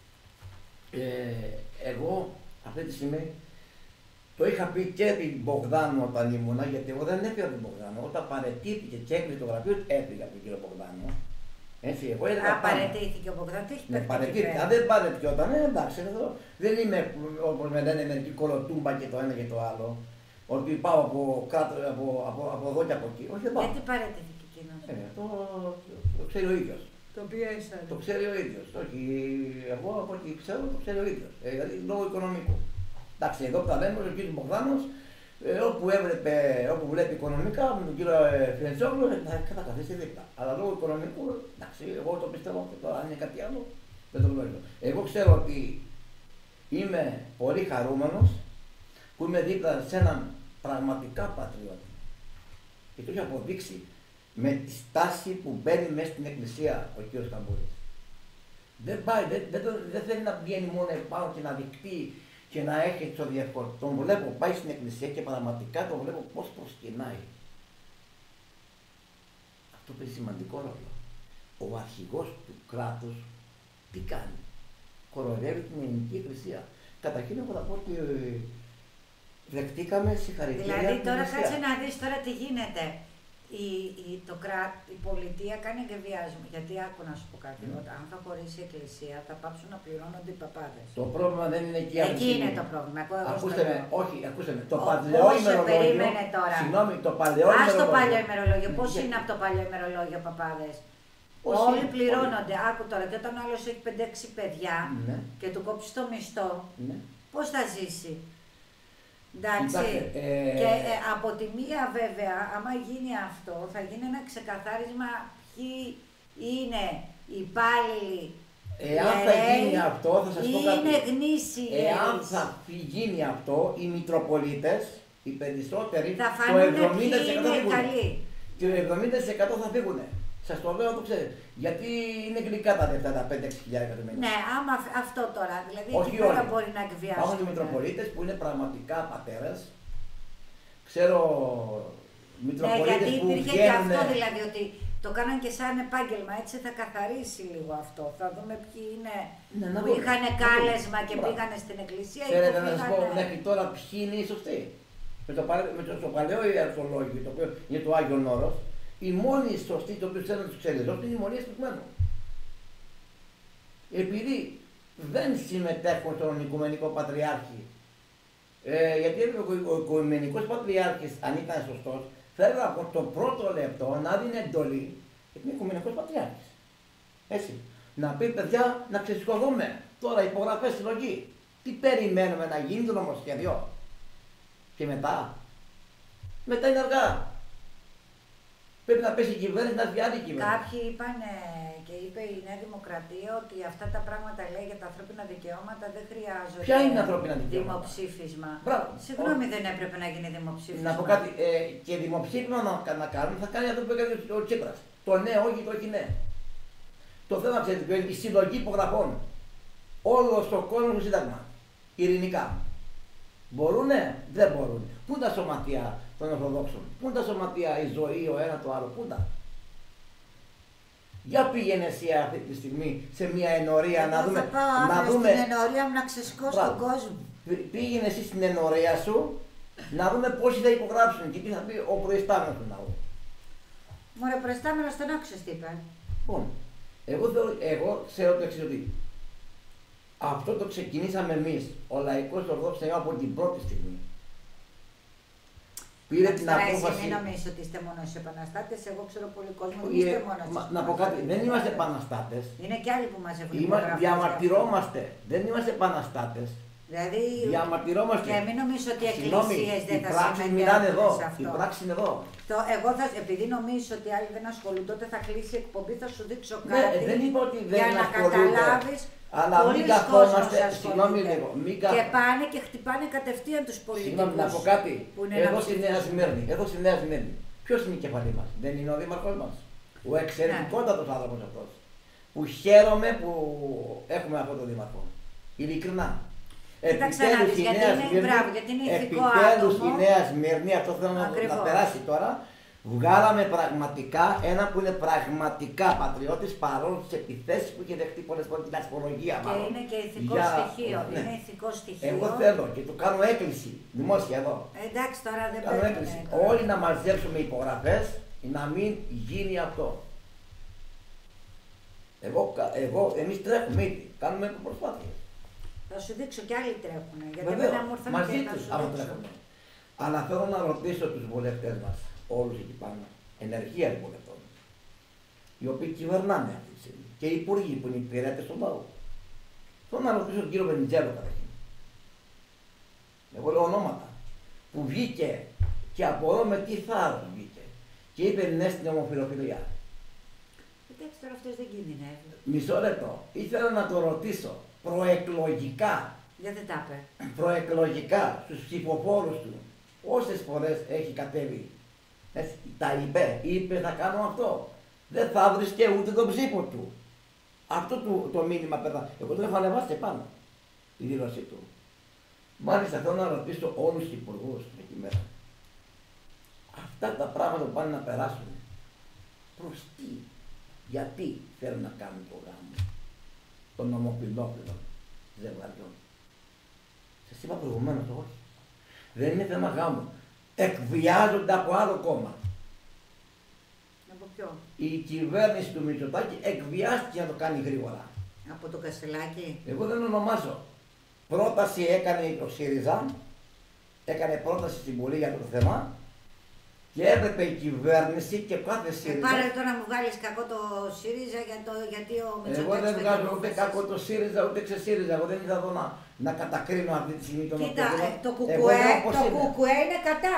Εγώ αυτή τη στιγμή το είχα πει και την Μπογδάνου όταν ήμουνα, γιατί εγώ δεν έφυγα από την Μπογδάνου. Όταν παραιτήθηκε και έκλεισε το γραφείο, έφυγα από τον κύριο Μπογδάνου. Έτσι, εγώ έλεγα. Παραιτήθηκε ο Μπογδάνου, τι έχει πει. Παραιτήθηκε. Αν δεν παραιτιόταν, εντάξει, εδώ δεν είμαι όπως με λένε μερικοί κολοτούμπα και το ένα και το άλλο. Ότι πάω από κάτω, από εδώ και από εκεί. Όχι, δεν πάω. Γιατί παραιτήθηκε εκείνος. Το ξέρει ο ίδιος. Το πιέσαν. Το ξέρει ο ίδιος. Όχι, εγώ από ό,τι ξέρω το ξέρει ο ίδιος. Δηλαδή λόγω οικονομικού. Εντάξει, εδώ που τα λέμε, ο κ. Μπογδάνος, όπου βλέπει οικονομικά με τον κύριο Φιρεντσόγλου, θα καθίσει δίπλα. Αλλά λόγω οικονομικού, εντάξει, εγώ το πιστεύω και τώρα αν είναι κάτι άλλο, δεν το γνωρίζω. Εγώ ξέρω ότι είμαι πολύ χαρούμενος που είμαι δίπλα σε έναν πραγματικά πατριώτη. Και το έχει αποδείξει με τη στάση που μπαίνει μέσα στην εκκλησία ο κ. Καμπούρης. Δεν θέλει να βγαίνει μόνο επάνω και να δικτύει και να έχει το διαφορετικό. Τον βλέπω, πάει στην εκκλησία και πραγματικά τον βλέπω πώς προσκυνάει. Αυτό παίζει σημαντικό ρόλο. Ο αρχηγός του κράτους τι κάνει. Κοροϊδεύει την ελληνική εκκλησία. Καταρχήν εγώ θα πω ότι δεχτήκαμε συγχαρητήρια. Δηλαδή τώρα κάτσε να δεις τώρα τι γίνεται. Η πολιτεία κάνει εγκεβιασμό. Γιατί άκου να σου πω κάτι. Αν θα χωρίσει η εκκλησία θα πάψουν να πληρώνονται οι παπάδες. Το πρόβλημα δεν είναι εκεί. Εκεί είναι το πρόβλημα. Ακούστε με, όχι, ακούστε με. Το παλαιό ημερολόγιο. Περίμενε τώρα. Συγγνώμη, το παλαιό ημερολόγιο. Το παλαιό ημερολόγιο. Πώς είναι από το παλαιό ημερολόγιο παπάδες. Όλοι πληρώνονται. Άκου τώρα. Και όταν άλλος έχει 5-6 παιδιά και του κόψει το μισθό, πώς θα ζήσει. Εντάξει, και από τη μία βέβαια, άμα γίνει αυτό, θα γίνει ένα ξεκαθάρισμα ποιοι είναι οι υπάλληλοι. Εάν θα γίνει αυτό, θα σας πω κάτι. Είναι γνήσιοι. Εάν θα γίνει αυτό, οι Μητροπολίτες, οι περισσότεροι, θα το 70% θα φύγουν. Και το 70% θα φύγουν. Σας το λέω να το ξέρετε. Γιατί είναι γλυκά τα λεφτά, τα 5-6 εκατομμύρια. Ναι, άμα αυτό τώρα, δηλαδή όχι εκεί πέρα μπορεί να εκβιάσουν. Υπάρχουν και Μητροπολίτες που είναι πραγματικά πατέρες. Ξέρω Μητροπολίτες γιατί που υπήρχε βγαίνουν... και αυτό δηλαδή ότι το κάναν και σαν επάγγελμα, έτσι θα καθαρίσει λίγο αυτό. Θα δούμε ποιοι είναι Ναι, που είχαν κάλεσμα και πήγανε στην εκκλησία. Θέλετε να σας πω μέχρι τώρα ποιοι είναι οι σωστοί. Στο παλαιό ιεραρχολόγιο, το οποίο είναι το Άγιον Όρος, οι μόνοι σωστοί το οποίο θέλουν να τους ξελιζώσουν είναι οι μονίες του Οικουμένου. Επειδή δεν συμμετέχουν στον Οικουμενικό Πατριάρχη, γιατί ο Οικουμενικός Πατριάρχης, αν ήταν σωστός, θέλει από το πρώτο λεπτό να δίνει εντολή για τον Οικουμενικός Πατριάρχης. Έτσι. Να πει παιδιά να ξεσηκωθούμε. Τώρα υπογραφές συλλογή. Τι περιμένουμε να γίνει το νομοσχέδιο. Και μετά. Μετά είναι αργά. Πρέπει να πέσει η κυβέρνηση να βγει άλλη κυβέρνηση. Κάποιοι είπαν και είπε η Νέα Δημοκρατία ότι αυτά τα πράγματα λέει για τα ανθρώπινα δικαιώματα δεν χρειάζονται. Ποια είναι ανθρώπινα δικαιώματα? Δημοψήφισμα. Μπράβο. Συγγνώμη, δεν έπρεπε να γίνει δημοψήφισμα. Να πω κάτι, και δημοψήφισμα να κάνουν θα κάνει αυτό που έκανε ο Τσίπρας. Το ναι, όχι, το όχι ναι. Το θέμα ξέρετε ποιο είναι, η συλλογή υπογραφών. Όλο ο κόσμο στο Σύνταγμα. Ειρηνικά. Μπορούνε, δεν μπορούν. Πού είναι τα σωματεία των Ορθοδόξων, πού είναι τα σωματεία η ζωή, ο ένα το άλλο, πού είναι. Για πήγαινε εσύ αυτή τη στιγμή σε μια ενορία να δούμε. Να δούμε στην ενορία μου να ξεσκώσω τον κόσμο. Πήγαινε εσύ στην ενορία σου να δούμε πόσοι θα υπογράψουν και τι θα πει ο προϊστάμενος του ναού. Μωρέ, προϊστάμενος τον άκουσες τι είπε. Λοιπόν, εγώ ξέρω το εξής, ότι αυτό το ξεκινήσαμε εμείς, ο Λαϊκός Ορθόδοξος Νέος, από την πρώτη στιγμή. Πήρε την απόφαση. Μην νομίζεις ότι είστε μόνο οι επαναστάτες, εγώ ξέρω πολύ κόσμο, δεν είστε μόνο να πω κάτι, δεν είμαστε επαναστάτες. Είναι και άλλοι που μαζεύουν. Διαμαρτυρόμαστε, δεν είμαστε επαναστάτες. Δηλαδή, διαμαρτυρόμαστε. Και μην νομίζω ότι οι εκκλησίες δεν θα συμμετέχουν σε αυτό. Οι πράξεις είναι εδώ. Εγώ επειδή νομίζεις ότι άλλοι δεν ασχολούνται, τότε θα κλείσει η εκπομπή, θα σου δείξω Ναι, κάτι. δεν είπα ότι δεν για να καταλάβεις. Αλλά μην καθόμαστε, συγγνώμη λίγο, και πάνε και χτυπάνε κατευθείαν τους πολιτικούς. Συγγνώμη, να πω κάτι. Εδώ στη Νέα Σμύρνη, ποιος είναι η κεφαλή μας? Δεν είναι ο δήμαρχος μας? Ο εξαιρετικότατος άνθρωπος αυτός. Που χαίρομαι που έχουμε αυτόν τον δήμαρχο. Ειλικρινά. Επιτέλους η Νέα Σμύρνη, αυτό θέλω να περάσει τώρα. Βγάλαμε πραγματικά ένα που είναι πραγματικά πατριώτης, παρόλο τις επιθέσεις που είχε δεχτεί πολλές φορές, την ασπολογία μάλλον. Και είναι και ηθικό στοιχείο. Ναι. Είναι ηθικό στοιχείο. Εγώ θέλω και το κάνω έκκληση δημόσια εδώ. Εντάξει, τώρα δεν κάνω έκκληση. Όλοι να μαζέψουμε υπογραφές να μην γίνει αυτό. Εμείς τρέχουμε ήδη, κάνουμε προσπάθειες. Θα σου δείξω κι άλλοι τρέχουν. Γιατί βεβαίως, δεν μου ήρθαν μαζί και τους τρέχουμε. Αλλά θέλω να ρωτήσω τους βουλευτές μας, όλους εκεί πάνω, ενεργεία βουλευτών, οι οποίοι κυβερνάνε αυτή τη στιγμή και οι υπουργοί που είναι υπηρέτες στον λαό. Θέλω να ρωτήσω τον κύριο Βενιζέλο καταρχήν. Εγώ λέω ονόματα. Που βγήκε και απορώ με τι θάρρος βγήκε και είπε ναι στην ομοφυλοφιλία. Εντάξει, τώρα αυτός δεν κινδυνεύει. Μισό λεπτό. Ήθελα να το ρωτήσω προεκλογικά. Γιατί τα είπε. Προεκλογικά στους ψηφοφόρους του. Όσες φορές έχει κατέβει. Τα είπε θα κάνω αυτό. Δεν θα βρίσκε ούτε τον ψήφο του. Αυτό το μήνυμα περνά. Εγώ το έχω ανεβάσει πάνω. Η δήλωσή του. Μάλιστα θέλω να ρωτήσω όλους τους υπουργούς εκεί μέρα. Αυτά τα πράγματα που πάνε να περάσουν. Προς τι, γιατί θέλουν να κάνουν το γάμο των ομοφυλόφιλων ζευγαριών. Σας είπα προηγουμένως όχι. Δεν είναι θέμα γάμου. Εκβιάζονται από άλλο κόμμα. Από ποιο? Η κυβέρνηση του Μητσοτάκη εκβιάστηκε να το κάνει γρήγορα. Από το Κασελάκη. Εγώ δεν ονομάζω. Πρόταση έκανε ο ΣΥΡΙΖΑ, έκανε πρόταση στην Βουλή για το θέμα και έπρεπε η κυβέρνηση και κάθε ΣΥΡΙΖΑ. Πάρε τώρα να μου βγάλεις κακό το ΣΥΡΙΖΑ γιατί ο Μητσοτάκης. Εγώ δεν βγάζω ούτε κακό το ΣΥΡΙΖΑ ούτε ξεσύριζα. Εγώ δεν ήθελα εδώ να κατακρίνω αυτή τη στιγμή τον Κοίτα, το κουκουέ είναι κατά.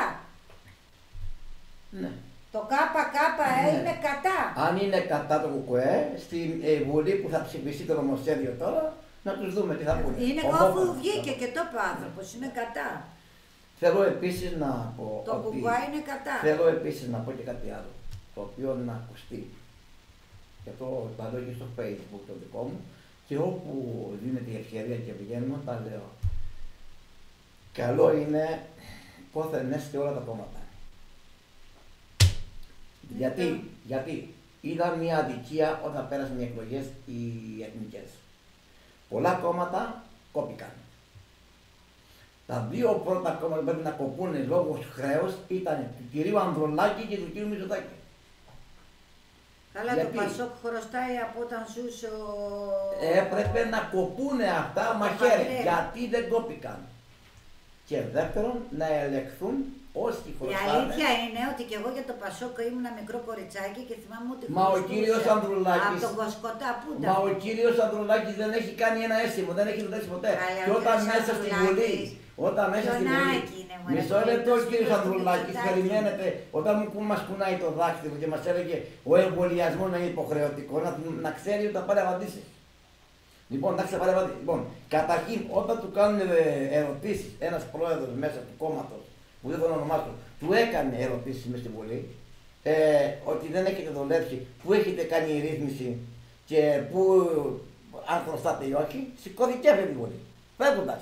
Ναι. Το ΚΚΕ είναι κατά. Αν είναι κατά το κουκουέ, στην Βουλή που θα ψηφιστεί το νομοσχέδιο τώρα, να τους δούμε τι θα πούνε. Είναι αφού βγήκε και το είπε ο άνθρωπος, είναι κατά. Θέλω επίσης να πω το κουκουέ είναι κατά. Θέλω επίσης να πω και κάτι άλλο, το οποίο να ακουστεί. Και αυτό τα λέω και στο Facebook το δικό μου και όπου δίνεται η ευκαιρία και βγαίνω τα λέω. Καλό είναι πόθεν έστε όλα τα κόμματα. Γιατί ήταν μια αδικία όταν πέρασαν οι εκλογές οι εθνικές. Πολλά κόμματα κόπηκαν. Τα δύο πρώτα κόμματα που πρέπει να κοπούν λόγω χρέους ήταν του κυρίου Ανδρουλάκη και του κυρίου Μητσοτάκη. Καλά, Γιατί? το Πασόκ χρωστάει από όταν ζούσε ο... Έπρεπε να κοπούνε αυτά μαχαίρι. Γιατί δεν κόπηκαν. Και δεύτερον, να ελεγχθούν όσοι Η χρωστάνε. αλήθεια είναι ότι και εγώ για το Πασόκ ήμουν μικρό κοριτσάκι και θυμάμαι ότι Μα ο χρωστούσε κύριος Ανδρουλάκης, από τον Κοσκοτά που ήταν. μα ο κύριος Ανδρουλάκης δεν έχει κάνει ένα αίσθημα, δεν έχει δουλέψει ποτέ. Καλά, Και ο όταν κύριος μέσα στη Βουλή, Ανδρουλάκης, όταν μέσα στη Βουλή, Λιονάκη είναι, μωρέ, μισό λεπτό φίλος ο κύριος του Ανδρουλάκης, Μητσοτάκη. περιμένετε, όταν μας κουνάει το δάχτυλο και μας έλεγε ο εμβολιασμός να είναι υποχρεωτικό, να ξέρει ότι θα πάρει απαντήσεις. Λοιπόν, εντάξει, θα πάρει απαντήσεις. Λοιπόν, καταρχήν, όταν του κάνουν ερωτήσεις ένας πρόεδρος μέσα του κόμματος, που δεν τον ονομάσω, του έκανε ερωτήσεις μες στη Βουλή, ότι δεν έχετε δουλέψει, πού έχετε κάνει η ρύθμιση και πού, αν χρωστάτε ή όχι, σηκώθηκε και έφυγε τη Βουλή. Φεύγοντας.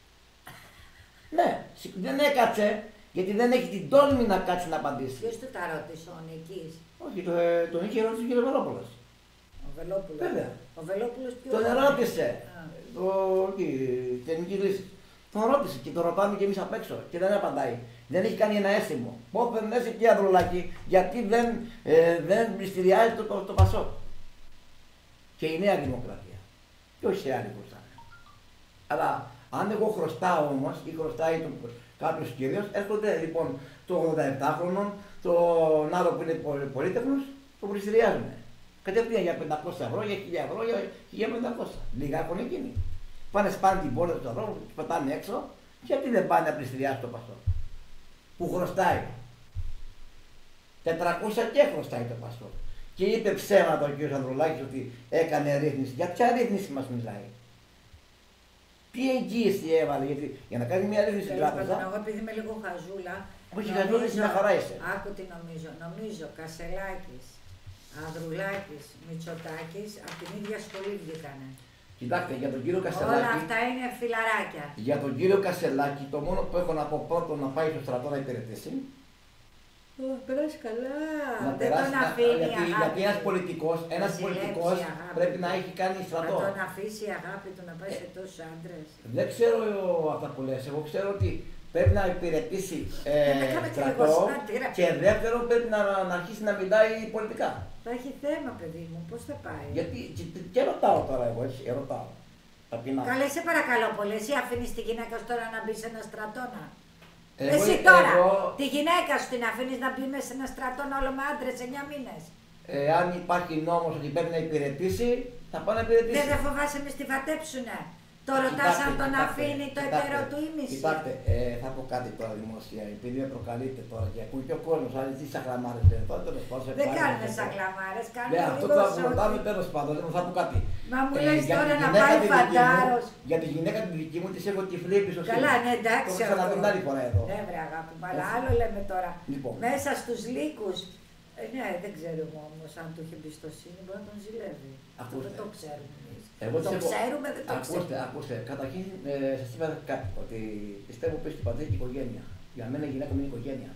Ναι, δεν έκατσε, γιατί δεν έχει την τόλμη να κάτσει να απαντήσει. Ποιος του τα ρώτησε, ο Νικής? Όχι, τον είχε ρωτήσει ο κ. Βελόπουλος. Ο Βελόπουλος. Βέβαια. Ο Βελόπουλος ποιος? Τον ρώτησε. Α. Η τεχνική λύση. Τον ρώτησε και τον ρωτάμε και εμείς απ' έξω και δεν απαντάει. Δεν έχει κάνει ένα αίσθημα. Πώς περνέσει και Ανδρουλάκη, γιατί δεν πληστηριάζει το Πασόκ. Και η Νέα Δημοκρατία. Και όχι σε άλλη χρωστάνε. Αλλά αν εγώ χρωστάω όμως ή χρωστάει κάποιος κυρίως, έρχονται λοιπόν το 87χρονο, τον άλλο που είναι πολίτεχνος, το πληστηριάζουν. Κατευθείαν για 500 ευρώ, για 1000 ευρώ, για 1500. Λίγα έχουν εκείνοι. Πάνε σπάνε την πόλη του ανθρώπου, του πετάνε έξω, γιατί δεν πάνε να πληστηριάσουν το Πασόκ. Που χρωστάει. 400 και χρωστάει το Πασόκ. Και είπε ψέματα ο κ. Ανδρουλάκης ότι έκανε ρύθμιση. Για ποια ρύθμιση μας μιλάει? Τι εγγύηση έβαλε, γιατί για να κάνει μια ρύθμιση στην Τέλος τράπεζα. πάντων, εγώ επειδή είμαι λίγο χαζούλα. Όχι, χαζούλα, μια χαρά είσαι. Άκου τι νομίζω. Νομίζω Κασελάκης, Ανδρουλάκης, Μητσοτάκης από την ίδια σχολή βγήκανε. Κοιτάξτε, για τον κύριο Όλα Κασελάκη, αυτά είναι φιλαράκια. για τον κύριο Κασελάκη, το μόνο που έχω να πω πρώτον να πάει στο στρατό να υπηρετήσει. Περάσει καλά. Να Δεν περάσει τον αφήνει γιατί, αγάπη. γιατί ένας πολιτικός ζηλέψει αγάπη πρέπει του. να έχει κάνει Θα στρατό. τον αφήσει η αγάπη του να πάει σε τόσους άντρες. Δεν ξέρω αυτά που λες. Εγώ ξέρω ότι πρέπει να υπηρετήσει να κάνω και στρατό λίγο σάτυρα. και δεύτερον πρέπει να αρχίσει να μιλάει πολιτικά. Θα έχει θέμα, παιδί μου, πώς θα πάει. Γιατί και ρωτάω τώρα εγώ έτσι, ρωτάω. Ταπεινά. Καλέ, σε παρακαλώ πολύ, εσύ αφήνεις τη γυναίκα σου τώρα να μπει σε ένα στρατόνα. Εγώ- Εσύ τώρα, εγώ- τη γυναίκα σου την αφήνεις να μπει μέσα σε ένα στρατόνα όλο με άντρες 9 μήνες. Αν υπάρχει νόμος ότι πρέπει να υπηρετήσει, θα πάει να υπηρετήσει. Δεν φοβάσαι μη στη βατέψουνε. Το ρωτάς αν τον αφήνει το εταίρο του ήμιση. Κοιτάξτε, θα πω κάτι τώρα δημόσια, επειδή με προκαλείτε τώρα και ακούει και ο κόσμος, αν τι σαχλαμάρες δεν τώρα, τέλος πάντων. Δεν κάνουμε σακλαμάρες, Ναι, κάνουμε αυτό λίγο θα σώτη. ρωτάμε τέλος πάντων, θα πω κάτι. Μα μου λες για τώρα τη να γυναίκα πάει τη δική μου- φαντάρος. Για τη γυναίκα τη δική μου της έχω τυφλή εμπιστοσύνη. Καλά, ναι, εντάξει. Το ξαναπεί την άλλη φορά εδώ. Ναι, βρε αγάπη μου, αλλά Έτσι. άλλο λέμε τώρα. Λοιπόν. Μέσα στους λύκους. Ναι, δεν ξέρουμε όμως αν του έχει εμπιστοσύνη, μπορεί να τον ζηλεύει. Αυτό δεν Ακούστε. το ξέρουμε εμείς. Εγώ Το της έχω- ξέρουμε, δεν το ξέρουμε. Ακούστε, καταρχήν σας είπα κάτι, ότι πιστεύω πίσω στην πατρική οικογένεια. Για μένα η γυναίκα μου είναι οικογένεια.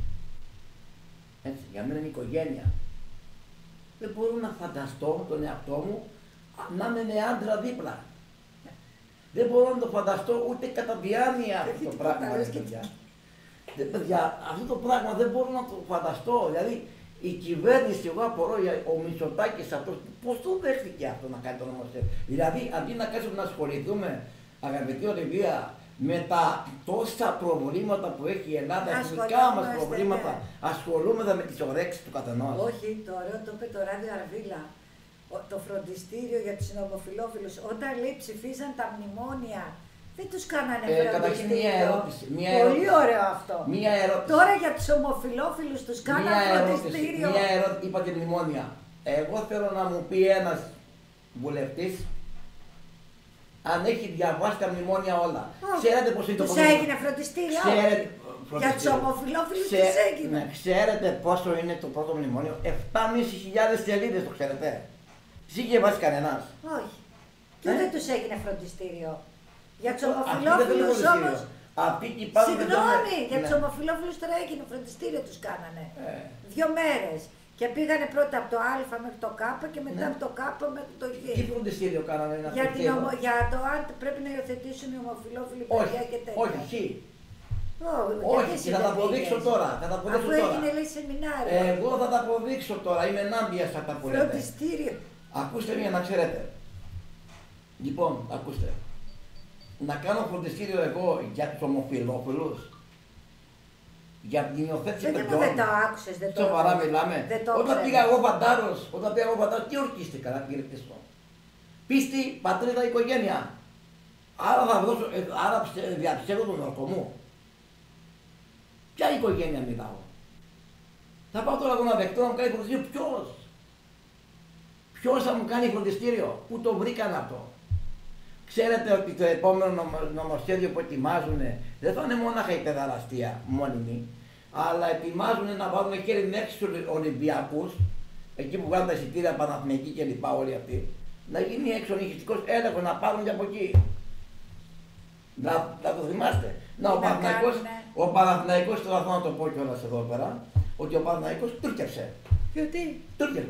Έτσι, για μένα είναι οικογένεια. Δεν μπορώ να φανταστώ τον εαυτό μου να είμαι με άντρα δίπλα. Δεν μπορώ να το φανταστώ ούτε κατά διάνοια αυτό το πράγμα, ρε παιδιά. Παιδιά, αυτό το πράγμα δεν μπορώ να το φανταστώ. Δηλαδή, η κυβέρνηση, εγώ απορώ, ο Μητσοτάκης αυτός, πώς το δέχτηκε αυτό να κάνει το νομοσχέδιο. Δηλαδή, αντί να κάτσουμε να ασχοληθούμε, αγαπητή Ολιβία, με τα τόσα προβλήματα που έχει η Ελλάδα, τα δικά μας Ασχολούμαστε, προβλήματα, ναι. ασχολούμεθα με τις ωρέξεις του καθενός. Όχι, το ωραίο το είπε το ράδιο Αρβίλα. Το φροντιστήριο για τους συνομοφυλόφιλους, όταν λέει ψηφίζαν τα μνημόνια, δεν τους κάνανε Καταρχήν φροντιστήριο. μία ερώτηση. Πολύ ωραίο αυτό. Μία ερώτηση. Τώρα για τους ομοφυλόφιλους τους κάνανε φροντιστήριο. Μία ερώτηση, είπατε μνημόνια. Εγώ θέλω να μου πει ένας βουλευτής αν έχει διαβάσει τα μνημόνια όλα. Ξέρετε πώς είναι το Τους πρόβλημα. έγινε φροντιστήριο. Ξέρετε, Για τους ομοφυλόφιλους τους έγινε. Ναι, ξέρετε πόσο είναι το πρώτο μνημόνιο. 7.500 σελίδες, το ξέρετε. Εσύ είχε βάσει κανένας. Όχι. Και δεν τους έγινε φροντιστήριο. Για τους Αυτή δεν είναι ομοφυλόφιλους φροντιστήριο. όμως Αυτοί και πάνε. Συγγνώμη, για τους Ναι. ομοφυλόφιλους τώρα έγινε, φροντιστήριο τους κάνανε. 2 Ε. μέρες. Και πήγανε πρώτα από το Α μέχρι το Κ και μετά Ναι. από το Κ μέχρι το Γ. Τι φροντιστήριο κάνανε να Για, φροντιστήριο? για το αν πρέπει να υιοθετήσουν οι ομοφυλόφιλοι Όχι, παιδιά και τέτοια. όχι, εσύ. Όχι, Όχι, θα τα αποδείξω τώρα. Θα τα αποδείξω Αφού τώρα. έγινε λέει σεμινάριο. Εγώ θα τα αποδείξω τώρα. Είμαι ενάντια σε αυτά που λέτε. Φροντιστήριο. Ακούστε μια να ξέρετε. Λοιπόν, ακούστε. Να κάνω φροντιστήριο εγώ για τους ομοφυλόφιλους. Για την υιοθέτηση Δεν παιδιών. το άκουσες, δεν το Σοβαρά άκουσες. μιλάμε. Δεν το Όταν ξέρεις. πήγα εγώ φαντάρος, τι ορκίστηκα να κύριε Χριστό. Πίστη, πατρίδα, οικογένεια. Άρα θα δώσω, άρα διαψεύω τον ορκό μου. Ποια οικογένεια μιλάω? Θα πάω τώρα εγώ να δεχτώ να μου κάνει φροντιστήριο. Ποιος? Ποιος θα μου κάνει φροντιστήριο? Πού το βρήκαν αυτό? Ξέρετε ότι το επόμενο νομοσχέδιο που ετοιμάζουν δεν θα είναι μόναχα η παιδαραστία μόνιμη, αλλά ετοιμάζουν να βάλουν χέρι μέχρι στους Ολυμπιακούς, εκεί που βγάλουν τα εισιτήρια Παναθηναϊκοί και λοιπά όλοι αυτοί, να γίνει εξονυχιστικός έλεγχος, να πάρουν και από εκεί. Να το θυμάστε. Να, ο Παναθηναϊκός, τώρα θα το πω κιόλας εδώ πέρα, ότι ο Παναθηναϊκός τούρκευσε. Γιατί? Τούρκευσε.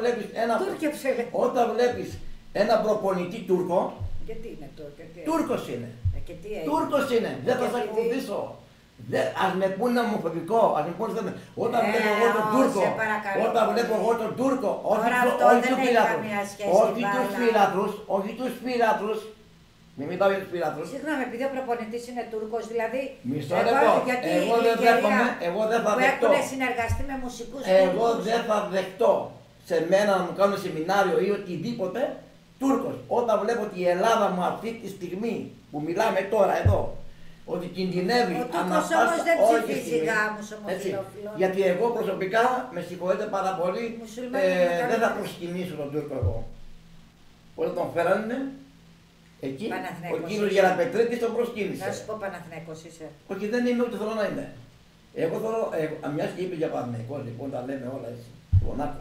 Τούρκευσε. Όταν βλέπεις ένα προπονητή Τούρκο, Γιατί είναι Τούρκο? Τούρκος είναι. Και τι έγινε? Τούρκος είναι. Δεν θα Γιατί? σε ακολουθήσω. Ας με πούνε ομοφοβικό, ας με πούνε δεν. Όταν βλέπω εγώ τον σε Τούρκο, παρακαλώ. όταν βλέπω εγώ τον Τούρκο, όχι Τώρα αυτό όχι δεν τους έχει φύλατρους, καμία σχέση, όχι τους μπάλα. φύλατρους, όχι τους φύλατρους, μην μιλάω για τους φύλατρους. Συγγνώμη, επειδή ο προπονητής είναι Τούρκος, δηλαδή. Μισό λεπτό. Γιατί Εγώ η δεν Νιγερία δέχομαι, εγώ δεν θα που δεχτώ. έχουν συνεργαστεί με μουσικούς Εγώ Τούρκους. δεν θα δεχτώ σε μένα να μου κάνουν σεμινάριο ή οτιδήποτε Τούρκος. Όταν βλέπω ότι η Ελλάδα μου αυτή τη στιγμή που μιλάμε τώρα εδώ, ότι κινδυνεύει Ο Τούρκος όμως δεν ψηφίζει γάμους Έτσι. ομοφυλόφιλων. Γιατί εγώ προσωπικά, με συγχωρείτε πάρα πολύ, Μουσουλμάνοι είναι δεν θα καλύτεροι. προσκυνήσω τον Τούρκο εγώ. Όταν τον φέρανε, εκεί, ο Παναθηναϊκός κύριος είσαι. Γεραπετρίτης τον Να σου προσκύνησε. πω Παναθηναϊκός είσαι. Όχι, δεν είμαι ούτε θέλω να είμαι. Εγώ θέλω, μιας και είπε για Παναθηναϊκό, λοιπόν, τα λέμε όλα έτσι. Λοιπόν, άκου.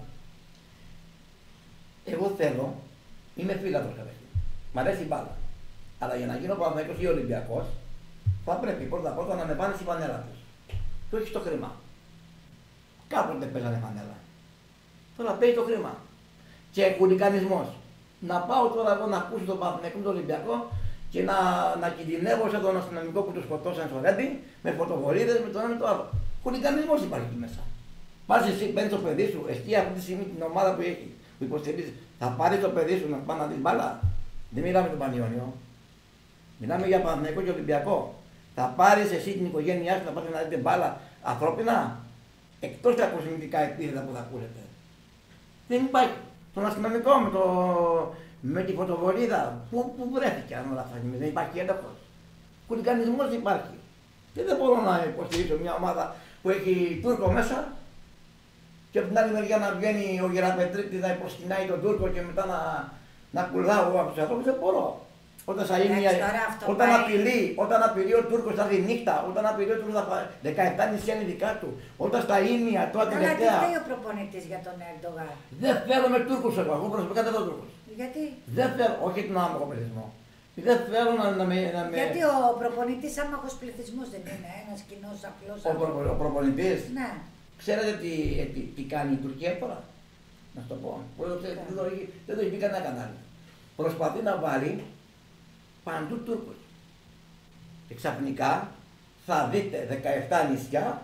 Εγώ θέλω, είμαι φίλατρος καταρχήν. Μ' αρέσει η μπάλα. Αλλά για να γίνω Παναθηναϊκός ή Ολυμπιακός, θα πρέπει πρώτα να με πάνε στη φανέλα τους. Και όχι στο χρήμα. Κάποτε παίζανε φανέλα. Τώρα παίζει το χρήμα. Και χουλικανισμός. Να πάω τώρα εγώ να ακούσω τον Παναθηναϊκό τον Ολυμπιακό και να κινδυνεύω σαν τον αστυνομικό που του σκοτώσαν στο Ρέντι, με φωτοβολίδες, με το ένα με το άλλο. Χουλικανισμός υπάρχει εκεί μέσα. Πας εσύ, παίρνεις το παιδί σου, εσύ αυτή τη στιγμή την ομάδα που έχει, που υποστηρίζει, θα πάρει το παιδί σου να πάει να δεις μπάλα. Δεν μιλάμε τον Πανιόνιο. Μιλάμε για Παναθηναϊκό και Ολυμπιακό. Θα πάρεις εσύ την οικογένειά σου να πάτε να δείτε μπάλα ανθρώπινα, εκτός τα κοσμητικά επίθετα που θα ακούσετε. Δεν υπάρχει. Τον αστυνομικό με τη φωτοβολίδα, πού βρέθηκε αν όλα αυτά, δεν υπάρχει έλεγχος. Χουλικανισμός υπάρχει. Και δεν μπορώ να υποστηρίσω μια ομάδα που έχει Τούρκο μέσα και από την άλλη μεριά να βγαίνει ο Γεραπετρίτης να υποσκηνάει τον Τούρκο και μετά να κουλάω από τους ανθρώπους, δεν μπορώ. Όταν απειλεί ο Τούρκος θα έρθει νύχτα, όταν απειλεί ο Τούρκος θα πάει 17 νησιά είναι δικά του, όταν στα ίμια τώρα Αλλά τι τελευταία. λέει ο προπονητής για τον Ερντογάν? Δεν θέλω με Τούρκους εγώ προσωπικά δεν θέλω Τούρκους. Γιατί? Δεν θέλω, όχι τον άμαχο πληθυσμό. Δεν θέλω να με... Γιατί ο προπονητής άμαχος πληθυσμός δεν είναι ένας κοινός απλός Ο προπονητής, Ναι. ξέρετε τι κάνει η Τουρκία τώρα? Να σου το πω. Δεν το έχει πει κανένα κανάλι. Προσπαθεί να βάλει παντού Τούρκους. Και ξαφνικά θα δείτε 17 νησιά,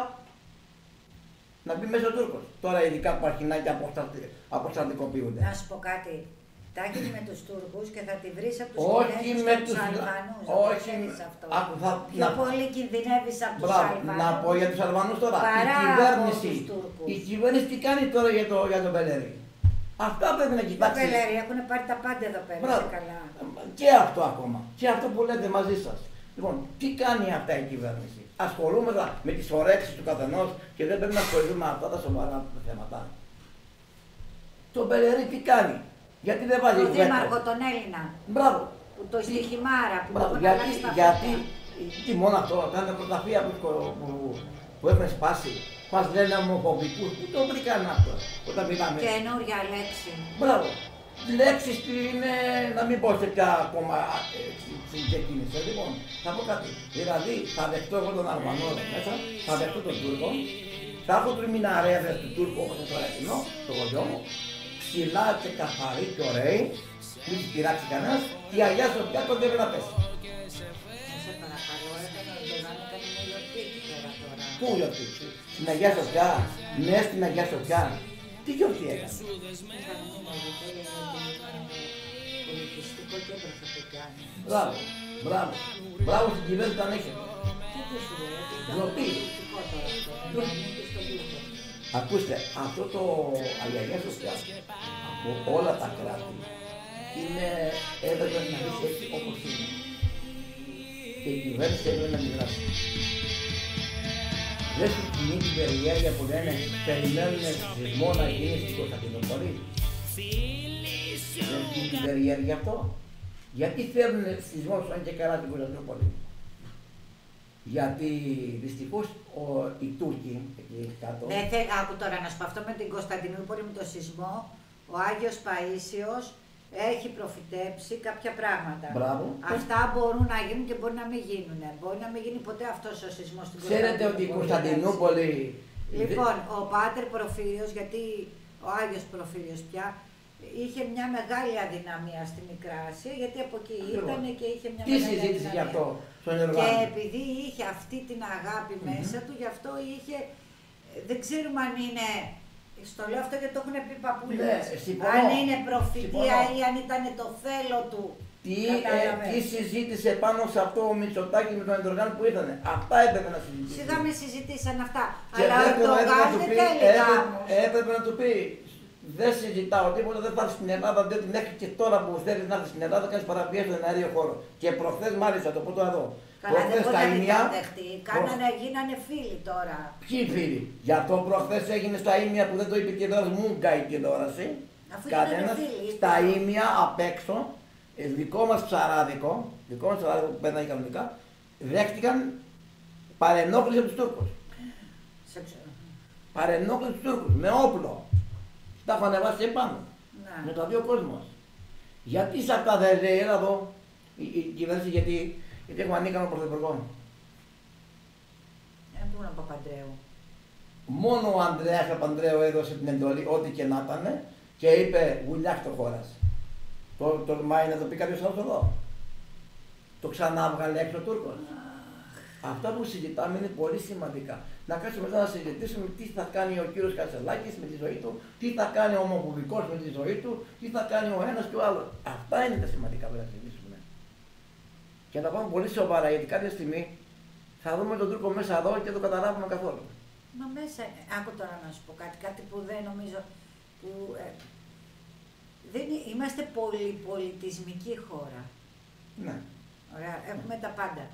να μπει μέσα ο Τούρκος. Τώρα ειδικά που αρχινάει και αποστρατικοποιούνται. Να σου πω κάτι. Τα γίνει με τους Τούρκους και θα τη βρεις από τους Όχι Κινέζους με και τους τους Αλβανούς. όχι. Αυτό. Πιο πολύ κινδυνεύεις από τους Αλβανούς. Να πω για τους Αλβανούς τώρα. Παρά από τους Τούρκους. Η κυβέρνηση τι κάνει τώρα για τον Μπελέρη? Αυτά πρέπει να Τα κοιτάξει. Πελέρη έχουν πάρει τα πάντα εδώ πέρα. Μπράβο. Σε καλά. Και αυτό ακόμα. Και αυτό που λέτε μαζί σας. Λοιπόν, τι κάνει αυτά η κυβέρνηση? Ασχολούμεθα με τις ορέξεις του καθενός και δεν πρέπει να ασχοληθούμε με αυτά τα σοβαρά θέματα. Το Μπελέρη τι κάνει? Γιατί δεν βάζει Τον Δήμαρχο τον Έλληνα. Μπράβο. Που το στοιχημάρα που Μπράβο. τον Γιατί, αλλάξει τα γιατί, φώτα. τι μόνο αυτό, τα νεκροταφεία που έχουν σπάσει, μας λένε ομοφοβικούς, πού το βρήκαν αυτό, όταν μιλάμε. Καινούρια λέξη. Μπράβο. λέξεις που είναι, να μην πω σε ποια ακόμα ξεκίνησε. Λοιπόν, θα πω κάτι. Δηλαδή, θα δεχτώ εγώ τον Αλβανό εδώ μέσα, θα δεχτώ τον Τούρκο, θα έχω τριμιναρέδες του Τούρκου όπως το Ρετινό, το γονιό μου, ψηλά και καθαροί και ωραίοι, μην τις πειράξει κανένας, η Αγιά Σοφιά κοντεύει να πέσει. Σε παρακαλώ, έκανε ο Ερντογάν έκανε μια γιορτή εκεί πέρα τώρα. Πού γιορτή, στην Αγιά Σοφιά, ναι στην Αγιά Σοφιά. Τι γιορτή έκανε. Έκανε μια γιορτή γιατί πολιτιστικό κέντρο θα το κάνει. Μπράβο, μπράβο, μπράβο στην κυβέρνηση που αν έχετε. Τι σου λέει, ήταν Ντροπή. πολιτιστικό τώρα αυτό, να ανήκει στον Τούρκο. Ακούστε, αυτό το Αγία Σοφιά από όλα τα κράτη είναι έπρεπε να δεις έτσι όπως είναι. Και η κυβέρνηση έπρεπε να αντιδράσει. Δεν σου κοινή την περιέργεια που λένε περιμένουν σεισμό να γίνει στην Κωνσταντινούπολη. Δεν γίνει την περιέργεια αυτό. Γιατί θέλουν σεισμό σαν και καλά την Κωνσταντινούπολη. Γιατί δυστυχώς οι Τούρκοι εκεί κάτω. Ναι, άκου τώρα να σου πω αυτό με την Κωνσταντινούπολη με το σεισμό. Ο Άγιος Παΐσιος έχει προφητέψει κάποια πράγματα. Μπράβο. Αυτά μπορούν να γίνουν και μπορεί να μην γίνουν. Μπορεί να μην γίνει ποτέ αυτός ο σεισμός στην Κωνσταντινούπολη. Ξέρετε ότι η Κωνσταντινούπολη. Λοιπόν, ο Πάτερ Προφύριος, γιατί ο Άγιος Προφύριος πια, είχε μια μεγάλη αδυναμία στη Μικρά Ασία, γιατί από εκεί ήταν και είχε μια Τι μεγάλη συζήτησε γι' αυτό στον Και Ερντογάν. επειδή είχε αυτή την αγάπη μέσα του, γι' αυτό είχε, δεν ξέρουμε αν είναι, στο λέω αυτό γιατί το έχουν πει παππούλες, συμφωνώ. αν είναι προφητεία Συμφωνώ. ή αν ήταν το θέλω του. Τι συζήτησε πάνω σε αυτό ο Μητσοτάκης με τον Ερντογάν που ήρθανε. Αυτά έπρεπε να συζητήσει. Σιγά με συζητήσαν αυτά. Και Αλλά ο δεύτερο, Ερντογάν δεν θέλει γάμους. έπρεπε να του πει, δεν συζητάω τίποτα, δεν θα έρθει στην Ελλάδα, διότι μέχρι και τώρα που θέλει να έρθει στην Ελλάδα κάνεις παραβίαση στον αέριο χώρο. Και προχθές μάλιστα, το πω το εδώ. Καλά, δεν Προχθές μπορεί στα να την Ήμια, δεχτεί. Γίνανε φίλοι τώρα. ποιοι φίλοι. Γι' αυτό προχθές έγινε στα Ήμια που δεν το είπε η τηλεόραση, μούγκα η τηλεόραση. Αφού Κανένας γίνανε φίλοι. στα Ήμια απ' έξω, δικό μας ψαράδικο που παίρναγε κανονικά, δέχτηκαν παρενόχληση από τους Τούρκους. Σε ξέρω. Παρενόχληση τους Τούρκους, με όπλο. Τα έχουν ανεβάσει επάνω. Να. Με το δύο κόσμος. Γιατί σε αυτά δεν λέει, έλα εδώ, η κυβέρνηση, γιατί έχουμε ανίκανο πρωθυπουργό. Πού να Παπαντρέου. Μόνο ο Ανδρέας Παπανδρέου έδωσε την εντολή, ό,τι και να ήταν, και είπε βουλιάχτο χώρας. Τολμάει να το πει κάποιος άλλος εδώ. Το ξανά βγάλε έξω ο Τούρκος. Αυτά που συζητάμε είναι πολύ σημαντικά. Να κάτσουμε εδώ να συζητήσουμε τι θα κάνει ο κύριος Κασελάκης με τη ζωή του, τι θα κάνει ο ομοφοβικός με τη ζωή του, τι θα κάνει ο ένας και ο άλλος. Αυτά είναι τα σημαντικά που θα συζητήσουμε. Και να πάμε πολύ σοβαρά, γιατί κάποια στιγμή θα δούμε τον Τούρκο μέσα εδώ και δεν το καταλάβουμε καθόλου. Μα μέσα, άκου τώρα να σου πω κάτι που δεν νομίζω, που δεν είμαστε πολυπολιτισμική χώρα. Ναι. Ωραία, έχουμε τα πάντα.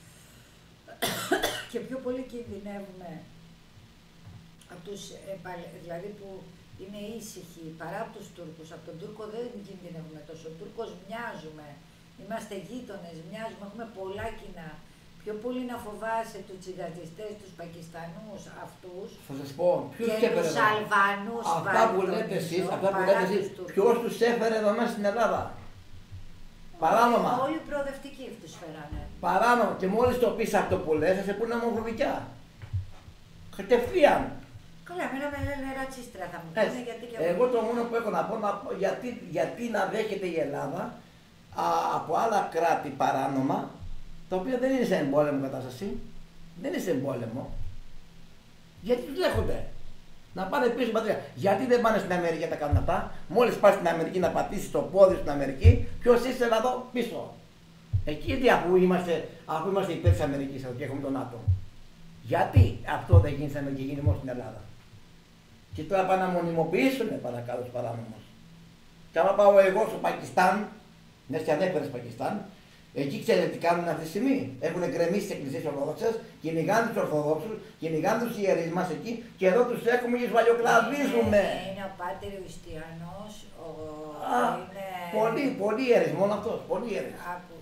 Και πιο πολύ κινδυνεύουμε από τους, δηλαδή που είναι ήσυχοι, παρά από τους Τούρκους. Από τον Τούρκο δεν κινδυνεύουμε τόσο. Ο Τούρκος μοιάζουμε, είμαστε γείτονες, μοιάζουμε, έχουμε πολλά κοινά. Πιο πολύ να φοβάσαι τους τσιγατιστές, τους Πακιστανούς αυτούς Θα σας πω, ποιος και έφερε τους εδώ. Αλβανούς Αυτά που λέτε εσείς, ποιος τους έφερε εδώ μέσα στην Ελλάδα. Παράνομα. Όλοι οι προοδευτικοί τους φέρανε. Παράνομα. Και μόλις το πεις αυτό που λες, θα σε πούνε ομοφοβικιά. Κατευθείαν. Καλά, εμένα με λένε ρατσίστρα θα μου πούνε γιατί και Εγώ το μόνο που έχω να πω, γιατί να δέχεται η Ελλάδα από άλλα κράτη παράνομα, τα οποία δεν είναι σε εμπόλεμο κατάσταση, δεν είναι σε εμπόλεμο. Γιατί τους δέχονται. Να πάνε πίσω στην πατρίδα. Γιατί δεν πάνε στην Αμερική να τα κάνουν αυτά. Μόλις πας στην Αμερική να πατήσεις το πόδι στην Αμερική, ποιος είσαι να δω πίσω. Εκεί τι αφού είμαστε υπέρ της Αμερικής και έχουμε τον ΝΑΤΟ. Γιατί αυτό δεν γίνει στην Αμερική, γίνει μόνο στην Ελλάδα. Και τώρα πάνε να μονιμοποιήσουν παρακάτω τους παράνομους. Και άμα πάω εγώ στο Πακιστάν, μες και ανέφερες Πακιστάν, εκεί ξέρετε τι κάνουν αυτή τη στιγμή. Έχουν γκρεμίσει τις εκκλησίες Ορθόδοξες, κυνηγάνε τους Ορθοδόξους, κυνηγάνε τους ιερείς μας εκεί και εδώ τους έχουμε και τους βαλιοκλαβίζουμε. Είναι ο Πάτερ Ιουστιανός, είναι... Πολύ ιερείς, μόνο αυτός, πολύ ιερείς.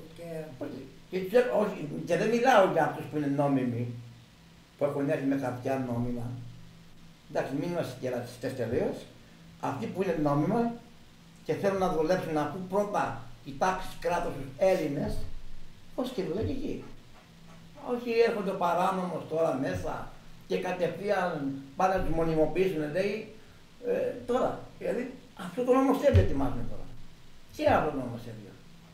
Και δεν μιλάω για αυτούς που είναι νόμιμοι, που έχουν έρθει με χαρτιά νόμιμα. Εντάξει, μην είμαστε και ρατσιστές τελείως. Αυτοί που είναι νόμιμα και θέλουν να δουλέψουν αφού πρώτα κοιτάξεις κράτος τους Έλληνες, πώς και δουλεύει εκεί. Όχι έρχονται ο παράνομος τώρα μέσα και κατευθείαν πάνε να τους μονιμοποιήσουν, λέει, τώρα. Δηλαδή αυτό το νομοσχέδιο ετοιμάζουν τώρα. Και αυτό το νομοσχέδιο.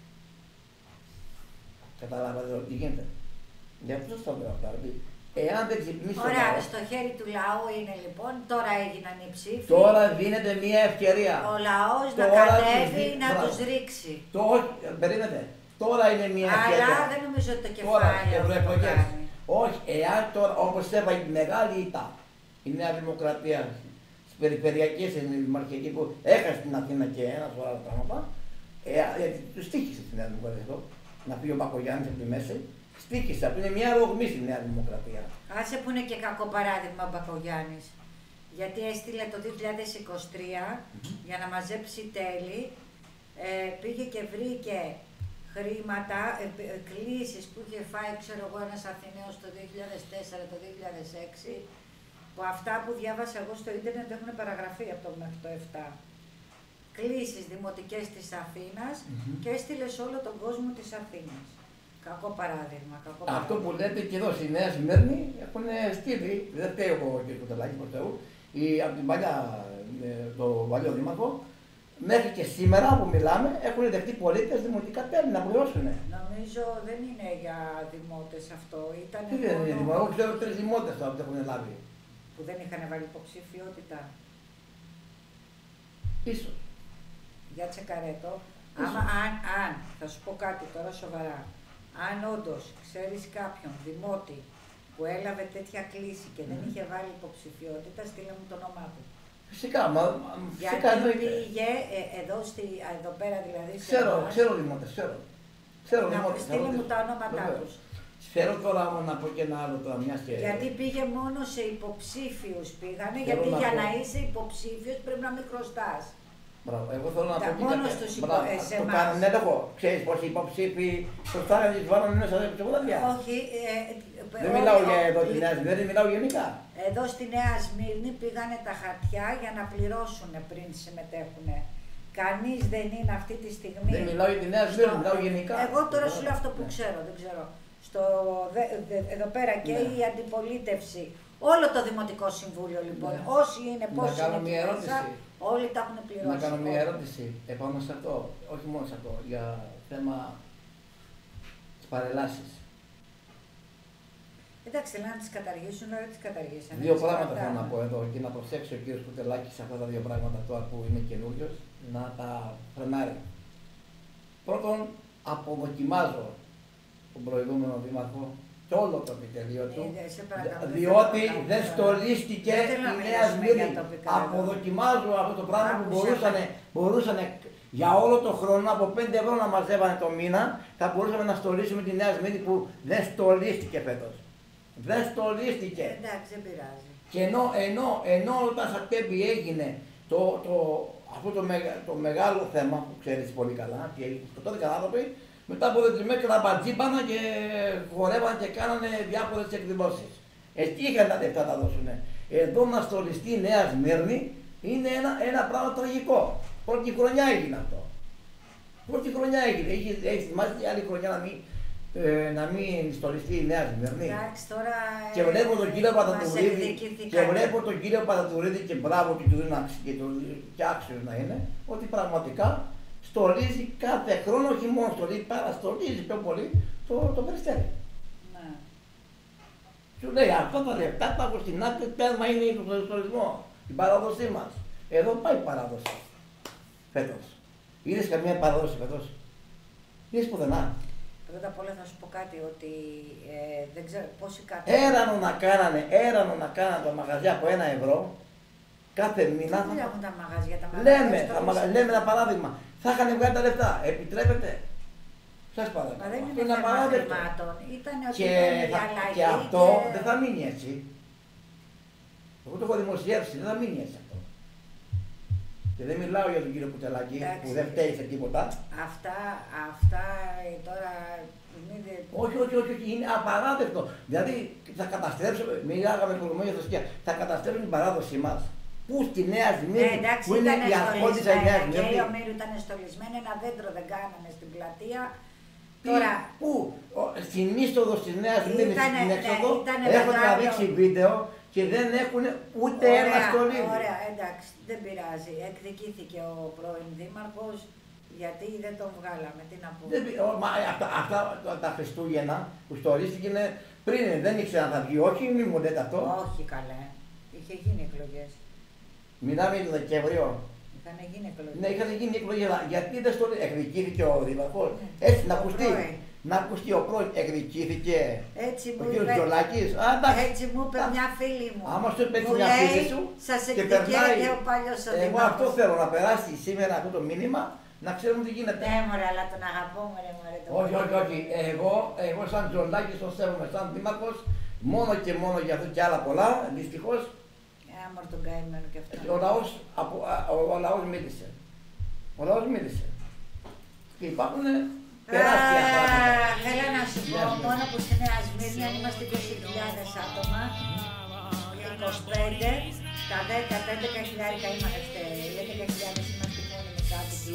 Καταλάβατε τι γίνεται. Γι' αυτό σας το λέω αυτά. Εάν δεν ξυπνήσει το Ωραία, λαό, στο χέρι του λαού είναι λοιπόν, τώρα έγιναν οι ψήφοι. τώρα δίνεται μια ευκαιρία. Ο λαός να Τώρα κατέβει, τους να μπράβο. τους ρίξει. Περίμενε. Τώρα είναι μια ευκαιρία. Αλλά δεν νομίζω ότι το Τώρα κεφάλι αυτό το ευρωεκλογές. κάνει. Όχι, εάν τώρα, όπως είπα, η μεγάλη ήττα, η Νέα Δημοκρατία, στις περιφερειακές δημαρχιακές που έχασε στην Αθήνα και ένα σωρό άλλα πράγματα, γιατί τους τύχησε στη Νέα Δημοκρατία αυτό, να πει ο Μπακογιάννης από τη μέση, στήχησε, αυτό είναι μια ρογμή στη Νέα Δημοκρατία. Άσε που είναι και κακό παράδειγμα ο Μπακογιάννης. Γιατί έστειλε το 2023 για να μαζέψει τέλη, πήγε και βρήκε χρήματα, κλήσεις που είχε φάει, ξέρω εγώ, ένας Αθηναίος το 2004, το 2006, που αυτά που διάβασα εγώ στο ίντερνετ έχουν παραγραφεί από το μέχρι το 7. Κλήσεις δημοτικές της Αθήνας και έστειλε σε όλο τον κόσμο της Αθήνας. Κακό παράδειγμα. Αυτό που λέτε και εδώ στη Νέα Σμύρνη έχουν στείλει, δεν φταίει ο κ. Κουτελάκης προς Θεού, από την παλιά, το παλιό δήμαρχο, μέχρι και σήμερα που μιλάμε έχουν δεχτεί πολίτες δημοτικά τέλη να πληρώσουν. Νομίζω δεν είναι για δημότες αυτό. Ήταν Τι δεν είναι δημοτικά, εγώ ξέρω 3 δημότες τώρα που έχουν λάβει. που δεν είχαν βάλει υποψηφιότητα. Ίσως. Για τσεκαρέτο. Άμα, αν, θα σου πω κάτι τώρα σοβαρά. Αν όντως ξέρεις κάποιον δημότη που έλαβε τέτοια κλίση και δεν είχε βάλει υποψηφιότητα, στείλε μου το όνομά του. Φυσικά, φυσικά Γιατί εννοείται. πήγε εδώ πέρα δηλαδή. Ξέρω δημότες, ξέρω Να δημότες. στείλε μου τα ονόματά Βεβαίως. τους. Θέλω τώρα να πω και ένα άλλο τώρα, μιας και... Γιατί πήγε μόνο σε υποψήφιους πήγανε, Θέλω γιατί να για πω. να είσαι υποψήφιος πρέπει να μην χρωστάς. Μπράβο, εγώ θέλω να Τα πω και μόνος κάτι. τους Μπράβο, σε το εμάς. κάνουν έλεγχο. Ξέρεις πως οι υποψήφοι χρωστάνε τις βάλουν μέσα σε ψηφοδέλτια. Όχι. Δεν μιλάω για εδώ τη Νέα Σμύρνη, μιλάω γενικά. Εδώ στη Νέα Σμύρνη πήγανε τα χαρτιά για να πληρώσουν πριν συμμετέχουν. Κανείς δεν είναι αυτή τη στιγμή. Δεν μιλάω για τη Νέα Σμύρνη, μιλάω γενικά. Εγώ τώρα σου λέω αυτό που Ναι. ξέρω, δεν ξέρω. Εδώ πέρα και Ναι. η αντιπολίτευση, όλο το Δημοτικό Συμβούλιο λοιπόν, Ναι. όσοι είναι, Να πόσοι κάνω είναι μια εκεί ερώτηση. μέσα, όλοι τα έχουν πληρώσει. Να κάνω μια όλοι. ερώτηση επάνω σε αυτό, όχι μόνο σε αυτό, για θέμα της παρελάσεις. Εντάξει, θέλουν να τις καταργήσουν, αλλά τις καταργήσανε. Δύο τις πράγματα κρατάμε. θέλω να πω εδώ και να προσέξει ο κύριος Κουτελάκης σε αυτά τα δύο πράγματα τώρα που είναι καινούριος, να τα φρενάρει. Πρώτον, αποδοκιμάζω τον προηγούμενο δήμαρχο και όλο το επιτελείο του, σε παρακαλώ, διότι δεν θέλω να δεν κάνω στολίστηκε Δεν θέλω να η Νέα μιλήσουμε Σμύρνη. για τοπικά εδώ. Αποδοκιμάζω αυτό το πράγμα που Άκουσα. μπορούσαν για όλο το χρόνο από 5 ευρώ να μαζεύανε το μήνα, θα μπορούσαμε να στολίσουμε τη Νέα Σμύρνη που δεν στολίστηκε φέτος. Δεν στολίστηκε. Εντάξει, δεν πειράζει. Και ενώ όταν στα τέμπη έγινε αυτό το μεγάλο θέμα που ξέρεις πολύ καλά, και σκοτώθηκαν άνθρωποι, μετά από 2 μέρες κλαμπατζίπανα και χορεύαν και κάνανε διάφορες εκδηλώσεις. Εκεί είχαν τα λεφτά τα δώσουνε. Εδώ να στολιστεί η Νέα Σμύρνη είναι ένα πράγμα τραγικό. Πρώτη χρονιά έγινε αυτό. Πρώτη χρονιά έγινε. Έχεις θυμάσει και άλλη χρονιά να μην στολιστεί η Νέα Σμύρνη. Εντάξει, τώρα. Και βλέπω τον κύριο μας Πατατουρίδη εκδικηθήκατε. και βλέπω τον κύριο Πατατουρίδη και μπράβο και του δίνω και άξιος να είναι, ότι πραγματικά στολίζει κάθε χρόνο, όχι μόνο στολίζει, παραστολίζει πιο πολύ το Περιστέρι. Ναι. Σου λέει αυτά τα λεπτά τα έχω στην άκρη, πέρμα είναι το στολισμό, η παράδοσή μας. Εδώ πάει η παράδοση φέτος. Είδες καμία παράδοση φέτος? Είδες πουθενά? Πρώτα απ' όλα θα σου πω κάτι, ότι δεν ξέρω πόσοι κάτι. Έρανο να κάνανε το μαγαζιά από 1 ευρώ κάθε μήνα. Δεν έχουν τα μαγαζιά, τα μαγαζιά. Λέμε ένα παράδειγμα. Θα είχαν βγάλει τα λεφτά. Επιτρέπετε? Σας παρακαλώ. Μα δεν Αυτό είναι θέμα απαράδεκτο. χρημάτων. Ήταν ότι Και, ήταν η αλλαγή. και αυτό δεν θα μείνει έτσι. Εγώ το έχω δημοσιεύσει, δεν θα μείνει έτσι αυτό. Και δεν μιλάω για τον κύριο Κουτελάκη που δεν φταίει σε τίποτα. Αυτά τώρα. Όχι, είναι απαράδεκτο. Δηλαδή θα καταστρέψουμε, μιλάγαμε προηγουμένως για θρησκεία, θα καταστρέψουν την παράδοσή μας. Πού στη Νέα Σμύρνη, εντάξει, που είναι ήταν η αρχόντισσα η Νέα στολισμένα και η Σμύρνη. Ομήρου ήταν στολισμένα, ένα δέντρο δεν κάνανε στην πλατεία. Τι, Τώρα, πού, στην είσοδο τη Νέα Σμύρνη, Ήτανε, στην ναι, έξοδο, ήτανε έχω μεγάλο. τραβήξει βίντεο και δεν έχουν ούτε ένα στολίδι. Ωραία, εντάξει, δεν πειράζει. Εκδικήθηκε ο πρώην δήμαρχος γιατί δεν τον βγάλαμε. Τι να πούμε. Μα αυτά τα Χριστούγεννα που στολίστηκε πριν, δεν ήξερα να θα βγει, όχι, μη μου λέτε αυτό. Όχι καλέ. Είχε γίνει εκλογές. Μιλάμε για τον Δεκέμβριο. Είχαν γίνει εκλογές. Ναι, είχαν γίνει εκλογές, αλλά γιατί δεν στο εκδικήθηκε ο Δήμαρχος. Έτσι, να Ο ακουστεί. πρώην. Να ακουστεί ο πρώην, εκδικήθηκε Έτσι ο μου κύριος είπε, Τζολάκης. Α, εντάξει. έτσι μου είπε μια φίλη μου. Άμα σου είπε Μου μια λέει, φίλη σου σας και περνάει. εκδικέται ο παλιός ο Εγώ δήμαρχος. αυτό θέλω να περάσει σήμερα αυτό το μήνυμα, να ξέρουμε τι γίνεται. Ναι μωρέ, αλλά τον αγαπώ μωρέ. Όχι, όχι, όχι. Εγώ σαν Τζολάκης τον σέβομαι σαν Δήμαρχος, μόνο και μόνο για αυτό και άλλα πολλά, δυστυχώς. Άμορ τον καημένο και αυτό. Ο λαός μίλησε. Ο λαός μίλησε. Και υπάρχουν τεράστια πράγματα. Θέλω να σου πω, Ναι. μόνο που στη Νέα Σμύρνη, αν είμαστε 20.000 άτομα, 25, τα 10-11 χιλιάρικα είμαστε, 11.000 είμαστε μόνιμοι κάτοικοι,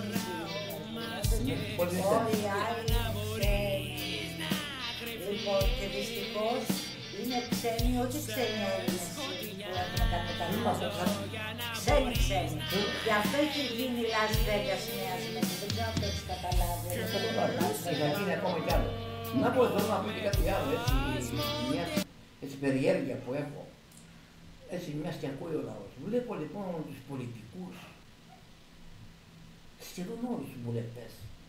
Πολύ όλοι οι άλλοι είναι ξένοι. Λοιπόν, και δυστυχώς είναι ξένοι, όχι ξένοι Έλληνες που έχουν κάνει μετανάστευση. Ξένοι. Γι' αυτό έχει γίνει η Las Vegas η Νέα Σμύρνη, δεν ξέρω αν το έχεις καταλάβει. Θα γίνει ακόμα κι άλλο. Να πω εδώ να πω και κάτι άλλο, μια περιέργεια που έχω. Έτσι μια και ακούει ο λαός. Βλέπω λοιπόν τους πολιτικούς, σχεδόν όλους τους βουλευτές,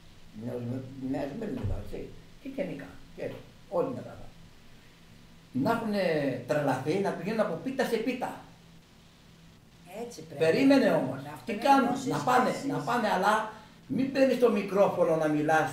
Νέα Σμύρνη μιλάω, έτσι, και γενικά, και όλοι μετά. Να έχουν τρελαθεί να πηγαίνουν από πίτα σε πίτα. Έτσι πρέπει. Περίμενε όμως. Αυτό Τι είναι κάνουν, δημόσιες σχέσεις. να πάνε, αλλά μην παίρνεις το μικρόφωνο να μιλάς.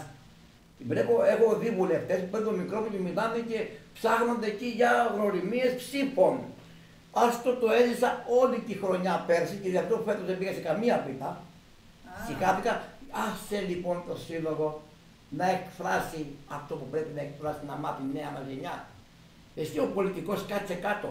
Έχω δει βουλευτές που παίρνουν το μικρόφωνο και μιλάνε και ψάχνονται εκεί για γνωριμίες ψήφων. Αυτό το έζησα όλη τη χρονιά πέρσι και γι' αυτό φέτος δεν πήγα σε καμία πίτα. Σηκάθηκα, άσε λοιπόν το σύλλογο να εκφράσει αυτό που πρέπει να εκφράσει, να μάθει η νέα μας γενιά. Εσύ ο πολιτικός κάτσε κάτω.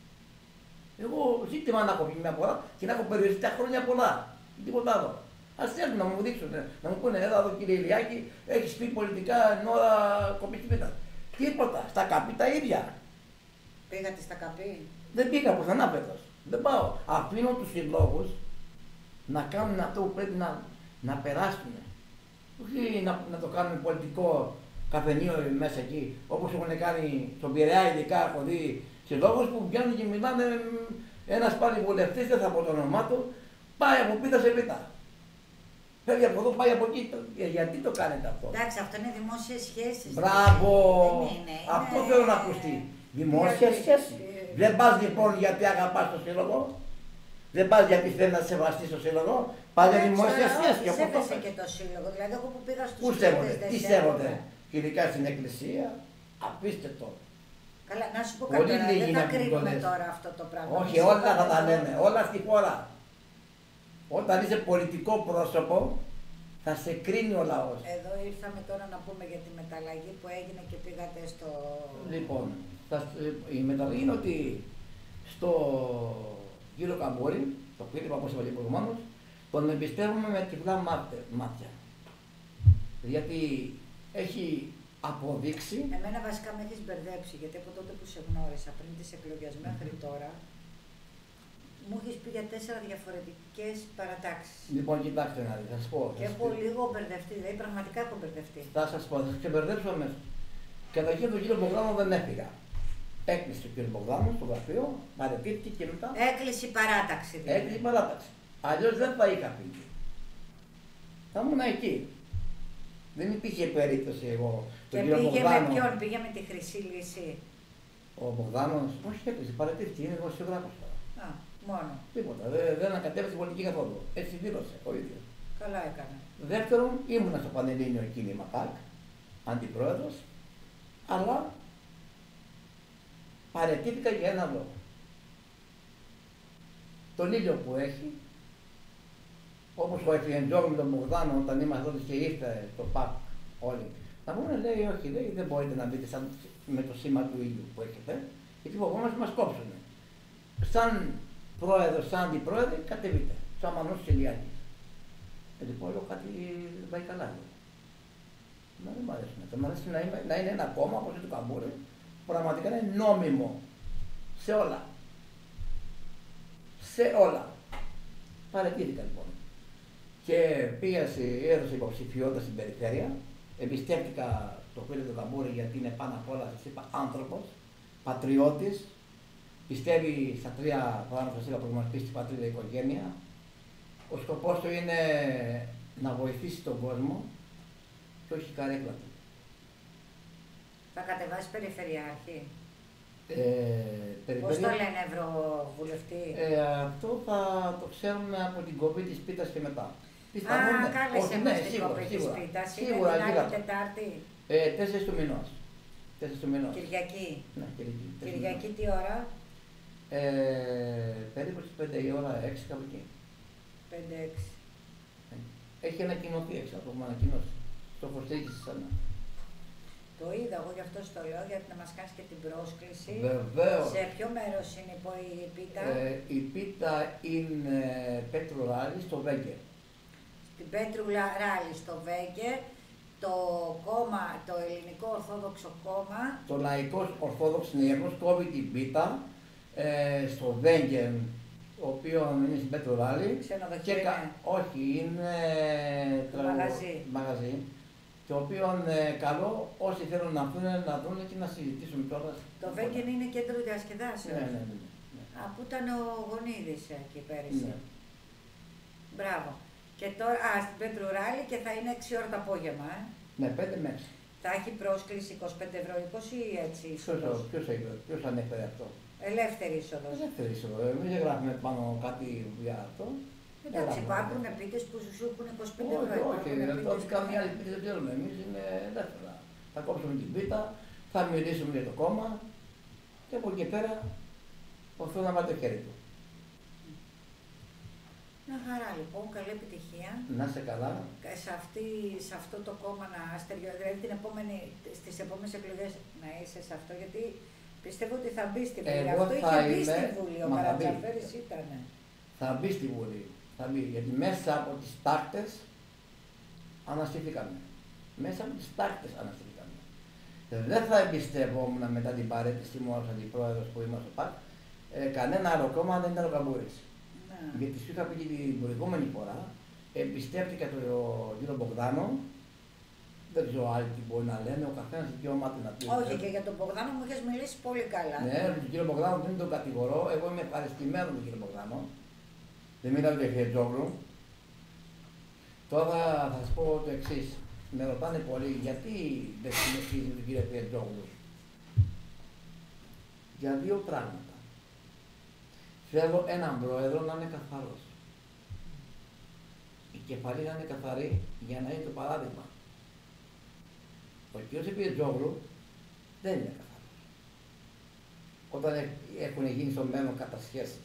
Εγώ ζήτημα να έχω πει μια φορά και να έχω περιοριστεί τα χρόνια πολλά. Τίποτα άλλο. Ας έρθουν να μου δείξουν, να μου πούνε εδώ κύριε Ηλιάκη, έχεις πει πολιτικά εν ώρα κοπής πίτα. Τίποτα. Στα καπί τα ίδια. Πήγατε στα καπί. Δεν πήγα πουθενά φέτος. Δεν πάω. Αφήνω τους συλλόγους να κάνουν αυτό που πρέπει να περάσουν. Όχι να το κάνουν πολιτικό καφενείο μέσα εκεί, όπως έχουν κάνει στον Πειραιά, ειδικά έχω δει συλλόγους που βγαίνουν και μιλάνε. Ένας πάλι βουλευτής, δεν θα πω το όνομά του, πάει από πίτα σε πίτα. Φεύγει από εδώ, πάει από εκεί. Γιατί το κάνετε αυτό? Εντάξει, αυτό είναι δημόσιες σχέσεις. Μπράβο! Δεν είναι. Αυτό θέλω να ακουστεί. Δημόσια σχέση. Δεν πας λοιπόν γιατί αγαπάς το σύλλογο. Δεν πας γιατί θέλει να σεβαστείς το σύλλογο. Πας για δημόσια σχέση. Και από Σέβεσαι και το σύλλογο. Δηλαδή, εγώ που πήγα στους πού σέβονται, τι σέβονται. Ειδικά στην εκκλησία, απίστευτο. Καλά, να σου πω Πολύ κάτι τώρα, λίγοι δεν να θα μου κρίνουμε το λες. τώρα αυτό το πράγμα. Όχι, Εμείς όλα θα είπαμε τα εδώ- λέμε, όλα στη χώρα. Όταν είσαι πολιτικό πρόσωπο, θα σε κρίνει ο λαός. Εδώ ήρθαμε τώρα να πούμε για τη μεταλλαγή που έγινε και πήγατε στο... Λοιπόν, η μεταλλαγή είναι ότι στο κύριο Καμπούρη, το πείτημα όπως είπα και προηγουμένως, τον εμπιστεύουμε με τυφλά μάτια. Γιατί έχει αποδείξει. Εμένα βασικά με έχεις μπερδέψει, γιατί από τότε που σε γνώρισα πριν τις εκλογές μέχρι τώρα, μου έχεις πει για 4 διαφορετικές παρατάξεις. Λοιπόν, κοιτάξτε να δείτε, θα σας πω. Και έχω λίγο μπερδευτεί, δηλαδή πραγματικά έχω μπερδευτεί. Θα σας πω, θα σας ξεμπερδέψω αμέσως. Καταρχήν τον κύριο Μπογδάνο δεν έφυγα. Έκλεισε ο κύριο Μπογδάνο στο γραφείο, παρετήθηκε και μετά. Έκλεισε η παράταξη. Δηλαδή. Έκλεισε η παράταξη. Αλλιώς δεν θα είχα φύγει. Θα ήμουν εκεί. Δεν υπήρχε περίπτωση εγώ. Και πήγε με ποιον, πήγε με τη Χρυσή Λύση. Ο Μπογδάνος, όχι έκλεισε, παρατήθηκε, είναι δημοσιογράφος τώρα. Α, μόνο. Τίποτα, δεν ανακατεύεται πολιτική καθόλου. Έτσι δήλωσε ο ίδιος. Καλά έκανε. Δεύτερον, ήμουνα στο Πανελλήνιο κίνημα ΤΑΚ, αντιπρόεδρος, αλλά παραιτήθηκα για ένα λόγο. Τον ήλιο που έχει, όπως ο Εφιεντζόγλου με τον Μπογδάνο όταν είμαστε τότε και ήρθε στο ΠΑΚ όλοι, να πούμε λέει όχι, λέει, δεν μπορείτε να μπείτε με το σήμα του ήλιου που έχετε, γιατί φοβόμαστε μας κόψουν. Σαν πρόεδρος, σαν αντιπρόεδρε, κατεβείτε. Σαν Μανός Ηλιάκης. Λοιπόν, λέω κάτι δεν πάει καλά. Μα δεν μου αρέσει αυτό. Μου αρέσει να είναι ένα κόμμα όπως το Καμπούρη, που πραγματικά είναι νόμιμο σε όλα. Σε όλα. Παραιτήθηκα λοιπόν. Και πήγα έδωσα υποψηφιότητα στην περιφέρεια. Εμπιστεύτηκα το φίλο του Καμπούρη γιατί είναι πάνω απ' όλα, σας είπα, άνθρωπος, πατριώτης. Πιστεύει στα τρία πράγματα που σας είπα προηγουμένως, πίστη, πατρίδα, οικογένεια. Ο σκοπός του είναι να βοηθήσει τον κόσμο και όχι καρέκλα του. Θα κατεβάσει περιφερειάρχη. Περιφέρεια... Πώς το λένε ευρωβουλευτή. Αυτό θα το ξέρουμε από την κοπή της πίτας και μετά. Κάλεσε με την κοπή της πίτας. Είναι την άλλη Τετάρτη. 4 του μηνός. 4 του μηνός. Κυριακή. Ναι, Κυριακή τι ώρα. Περίπου στις 5 η ώρα, 6 κάπου εκεί. 5-6. Έχει ανακοινωθεί έξω από μου ανακοινώσει. Στο φορτίγι της Ανά. Το είδα εγώ, γι' αυτό στο λέω, γιατί να μας κάνεις και την πρόσκληση. Βεβαίως. Σε ποιο μέρος είναι η πίτα. Η πίτα είναι Πέτρου Ράλι στο Βέγκερ. Στην Πέτρου Ράλι στο Βέγκερ, το κόμμα, το Ελληνικό Ορθόδοξο Κόμμα. Το Λαϊκός Ορθόδοξος Νιέμος κόβει την πίτα στο Βέγκερ, ο οποίο είναι στην Πέτρου Ράλι. Ξενοδοχείο είναι. Όχι, είναι μαγαζί. Το οποίο καλό όσοι θέλουν να δουν και να συζητήσουν κιόλας. Το Βέγκεν είναι κέντρο διασκεδάσεως. Ναι. Που ήταν ο Γονίδης εκεί πέρυσι. Ναι. Μπράβο. Και τώρα, στην Πέτρου Ράλι και θα είναι 6 ώρα το απόγευμα. Ναι, 5 μέσα. Θα έχει πρόσκληση 25 ευρώ, 20 ή έτσι. Ποιος ανέφερε αυτό. Ελεύθερη είσοδος. Ελεύθερη είσοδος. Εμείς δεν γράφουμε πάνω κάτι για αυτό. Εντάξει, υπάρχουν πίτες που σου έχουν 25 ευρώ. Όχι, όχι, καμία άλλη πίτα δεν ξέρουμε. Εμείς είναι ελεύθερα. Θα κόψουμε την πίτα, θα μιλήσουμε για το κόμμα και από εκεί πέρα οφείλω να βάλει το χέρι του. Μια χαρά λοιπόν, καλή επιτυχία. Να είσαι καλά. Σε αυτό το κόμμα να στεριώσει, δηλαδή στις επόμενες εκλογές να είσαι σε αυτό, γιατί πιστεύω ότι θα μπει στη Βουλή. Αυτό είχε μπει στη Βουλή, ο Καρατζαφέρης ήταν. Θα μπει στη Βουλή. Θα μπει, γιατί μέσα από τις τάκτες αναστηθήκαμε. Μέσα από τις τάκτες αναστηθήκαμε. Δεν θα εμπιστευόμουν μετά την παρέτηση μου ως αντιπρόεδρος που ήμουν στο ΠΑΚ κανένα άλλο κόμμα δεν ήταν ο Καμπούρης. Γιατί σου είχα πει και την προηγούμενη φορά, εμπιστεύτηκα τον κύριο Μπογδάνο. Δεν ξέρω άλλοι τι μπορεί να λένε, ο καθένας δικαιώματι να πει. Όχι, και για τον Μπογδάνο μου είχες μιλήσει πολύ καλά. Ναι, τον κύριο Μπογδάνο δεν τον κατηγορώ, εγώ είμαι ευχαριστημένος με τον κύριο Μπογδάνο. Δεν μιλάω για Χερτζόγλου. Τώρα θα σας πω το εξής. Με ρωτάνε πολλοί γιατί δεν συνεχίζει τον κύριο Χερτζόγλου. Για δύο πράγματα. Θέλω έναν πρόεδρο να είναι καθαρός. Η κεφαλή να είναι καθαρή για να είναι το παράδειγμα. Ο κ. Χερτζόγλου δεν είναι καθαρός. Όταν έχουν γίνει στο μέλλον κατασχέσεις.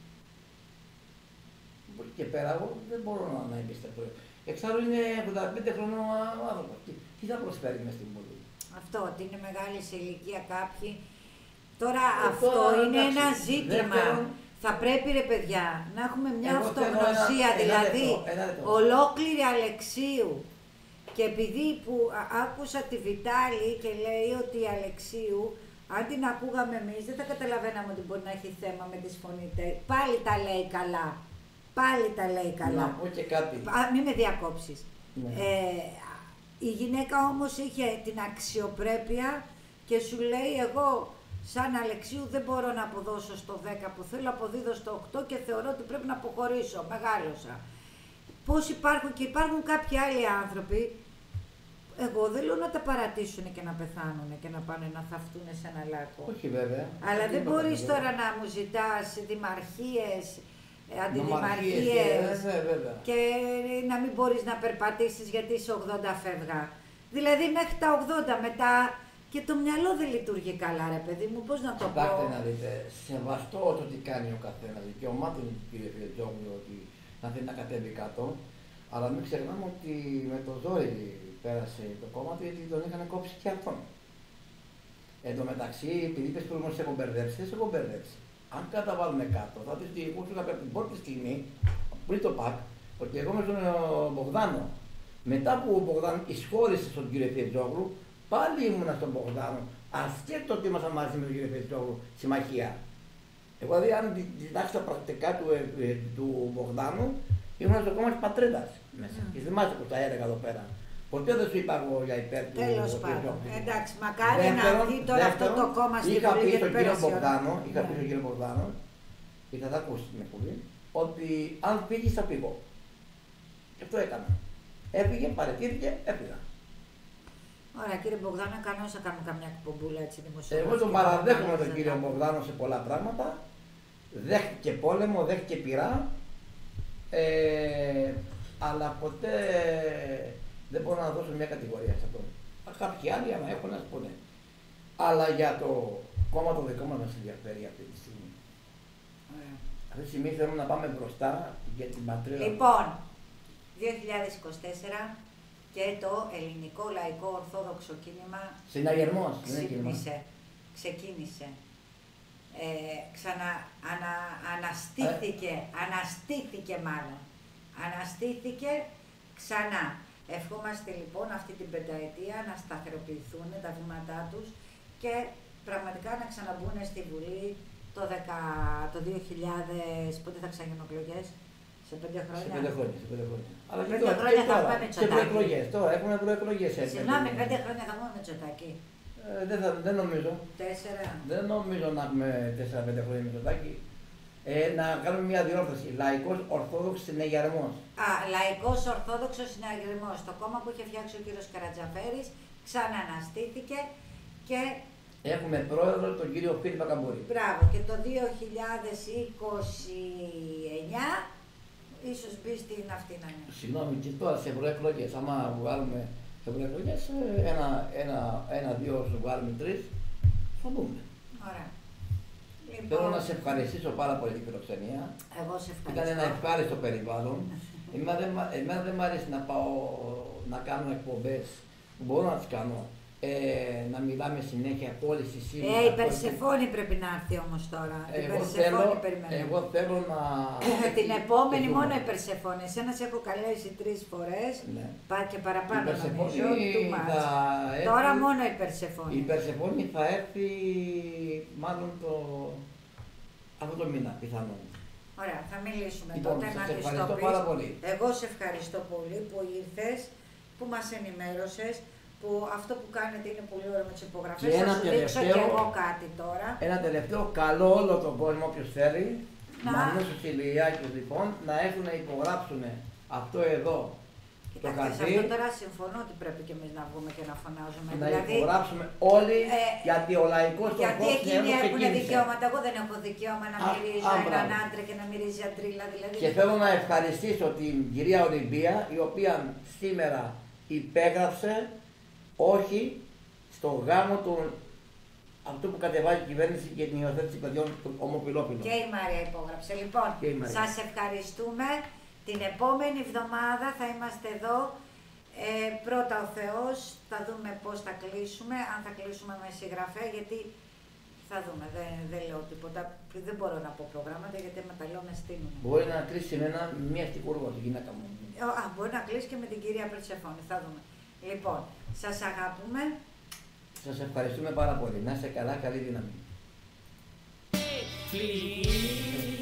Και πέρα εγώ δεν μπορώ να εμπιστευτώ. Εξάλλου είναι 85 χρονών άνθρωπος. Τι θα προσφέρει μες στην Βουλή. Αυτό, ότι είναι μεγάλη σε ηλικία κάποιοι. Τώρα αυτό είναι ένα ζήτημα. Θα πρέπει ρε παιδιά να έχουμε μια αυτογνωσία, δηλαδή ολόκληρη Αλεξίου. Και επειδή που άκουσα τη Βιτάλη και λέει ότι η Αλεξίου, αν την ακούγαμε εμείς δεν θα καταλαβαίναμε ότι μπορεί να έχει θέμα με τις φωνητές. Πάλι τα λέει καλά. Πάλι τα λέει καλά. Να πω και κάτι. Μην με διακόψεις. Ναι. Η γυναίκα όμως είχε την αξιοπρέπεια και σου λέει εγώ σαν Αλεξίου δεν μπορώ να αποδώσω στο 10 που θέλω, αποδίδω στο 8 και θεωρώ ότι πρέπει να αποχωρήσω, μεγάλωσα. Πώς υπάρχουν και υπάρχουν κάποιοι άλλοι άνθρωποι, εγώ δεν λέω να τα παρατήσουν και να πεθάνουν και να πάνε να θαυτούν σε ένα λάκκο. Όχι βέβαια. Αλλά δεν μπορείς τώρα να μου ζητάς δημαρχίες, αντιδημαρχίες και να μην μπορείς να περπατήσεις γιατί είσαι 80 φεύγα. Δηλαδή μέχρι τα 80 μετά και το μυαλό δεν λειτουργεί καλά ρε παιδί μου, πώς να το πω. Κοιτάξτε να δείτε, σεβαστό το τι κάνει ο καθένας, δικαιωμάτων του κύριε Χερτζόγλου ότι να θέλει να κατέβει κάτω, αλλά μην ξεχνάμε ότι με το ζόρι πέρασε το κόμμα του γιατί τον είχαν κόψει και αυτόν. Εν τω μεταξύ, επειδή είπες προηγουμένως σε έχω μπερδέψει, δεν σε έχω μπερδέψει. αν καταβάλουμε κάτω, θα της διηγούσουν από την πρώτη στιγμή, πριν το ΠΑΚ, ότι εγώ με τον Μπογδάνο, μετά που ο Μπογδάνο εισχώρησε στον κύριο Φιετζόγλου, πάλι ήμουνα στον Μπογδάνο, ασχέτω ότι ήμασταν μαζί με τον κύριο Φιετζόγλου, συμμαχία. Εγώ δηλαδή, αν διδάξει τα πρακτικά του Μπογδάνου, ήμουν στο κόμμα της Πατρίδας μέσα. Και θυμάστε που τα έλεγα εδώ πέρα. Ποτέ δεν σου είπα εγώ για υπέρ του. Τέλος πάντων. Εντάξει, μακάρι να βγει τώρα αυτό το κόμμα στην Βουλή και πέρασε. Είχα πει στον κύριο Μπογδάνο, και θα τα ακούσει την εκπομπή, ότι αν φύγει θα φύγω. Και αυτό έκανα. Έφυγε, παραιτήθηκε, έφυγα. Ωραία, κύριε Μπογδάνο, κανόνας θα κάνουμε καμιά εκπομπούλα έτσι δημοσιογραφική. Εγώ τον παραδέχομαι τον κύριο Μπογδάνο σε πολλά πράγματα. Δέχτηκε πόλεμο, δέχτηκε πειρά. Αλλά ποτέ δεν μπορώ να δώσω μια κατηγορία σε αυτόν. Κάποιοι άλλοι άμα έχουν να σου πούνε. Αλλά για το κόμμα το δικό μας ενδιαφέρει αυτή τη στιγμή. Αυτή τη στιγμή θέλουμε να πάμε μπροστά για την πατρίδα. Λοιπόν, 2024 και το ελληνικό λαϊκό ορθόδοξο κίνημα Συναγερμός. ξεκίνησε. Αναστήθηκε ξανά. Ευχόμαστε λοιπόν αυτή την πενταετία να σταθεροποιηθούν τα βήματά τους και πραγματικά να ξαναμπούν στη Βουλή το 2000, πότε θα ξαναγίνουν εκλογές, σε 5 χρόνια. Σε 5 χρόνια. Αλλά σε 5 χρόνια θα έχουμε Μητσοτάκη. Τώρα έχουμε προεκλογές. Συγγνώμη, 5 χρόνια θα έχουμε Μητσοτάκη. Δεν νομίζω. 4. Δεν νομίζω να έχουμε 4-5 χρόνια Μητσοτάκη. Να κάνουμε μια διόρθωση. Λαϊκός Ορθόδοξος Συναγερμός. Λαϊκός Ορθόδοξος Συναγερμός. Το κόμμα που είχε φτιάξει ο κύριος Καρατζαφέρης ξανααναστήθηκε και έχουμε πρόεδρο τον κύριο Φίλιππα Καμπούρη. Μπράβο. Και το 2029 ίσως μπει στην αυτή να είναι. Συγγνώμη, και τώρα σε ευρωεκλογές, άμα βγάλουμε σε ευρωεκλογές, ένα-δύο σου βγάλουμε 3, θα μπούμε. Ωραία. Θέλω να σε ευχαριστήσω πάρα πολύ την φιλοξενία. Εγώ σε ευχαριστώ. Ήταν ένα ευχάριστο περιβάλλον. Εμένα δεν μου αρέσει να πάω να κάνω εκπομπές που μπορώ να τις κάνω. Να μιλάμε συνέχεια όλη τη σήμερα. Η Περσεφόνη πρέπει να έρθει όμως τώρα. Εγώ θέλω να. Την επόμενη μόνο η Περσεφόνη. Εσένα σε έχω καλέσει 3 φορές. Ναι. Και παραπάνω νομίζω. Έρθει... Τώρα μόνο η Περσεφόνη. Η Περσεφόνη θα έρθει μάλλον αυτό το μήνα πιθανόν. Ωραία, θα μιλήσουμε λοιπόν, τότε να της το πεις. Πάρα πολύ. Εγώ σε ευχαριστώ πολύ που ήρθες, που μας ενημέρωσες, που αυτό που κάνετε είναι πολύ ωραίο με τις υπογραφές. Θα σου δείξω και εγώ κάτι τώρα. Ένα τελευταίο, καλό όλο τον κόσμο όποιος θέλει, Μανούσος Ηλιάκης λοιπόν, να έρθουν να υπογράψουν αυτό εδώ. Κοιτάξτε, σε αυτό τώρα συμφωνώ ότι πρέπει και εμείς να βγούμε και να φωνάζουμε. Να υπογράψουμε όλοι, γιατί ο λαϊκός τον γιατί εκείνοι έχουν δικαιώματα. Εγώ δεν έχω δικαίωμα να μυρίζω έναν άντρα και να μυρίζει αντρίλα. Δηλαδή. Και θέλω να ευχαριστήσω την κυρία Ολυμπία, η οποία σήμερα υπέγραψε όχι στο γάμο του αυτό που κατεβάζει η κυβέρνηση και την υιοθέτηση παιδιών του ομοφυλόφιλων. Και η Μάρια υπόγραψε. Λοιπόν, σας ευχαριστούμε. Την επόμενη εβδομάδα θα είμαστε εδώ. Πρώτα ο Θεός, θα δούμε πώς θα κλείσουμε, αν θα κλείσουμε με συγγραφέα, γιατί θα δούμε, δεν λέω τίποτα, δεν μπορώ να πω προγράμματα, γιατί με τα λέω με στείλουν. Μπορεί να κλείσει με μία στικούργο, τη γυναίκα μου. Μπορεί να κλείσει και με την κυρία Περσεφόνη, θα δούμε. Λοιπόν, σας αγαπούμε. Σας ευχαριστούμε πάρα πολύ. Να είστε καλά, καλή δύναμη.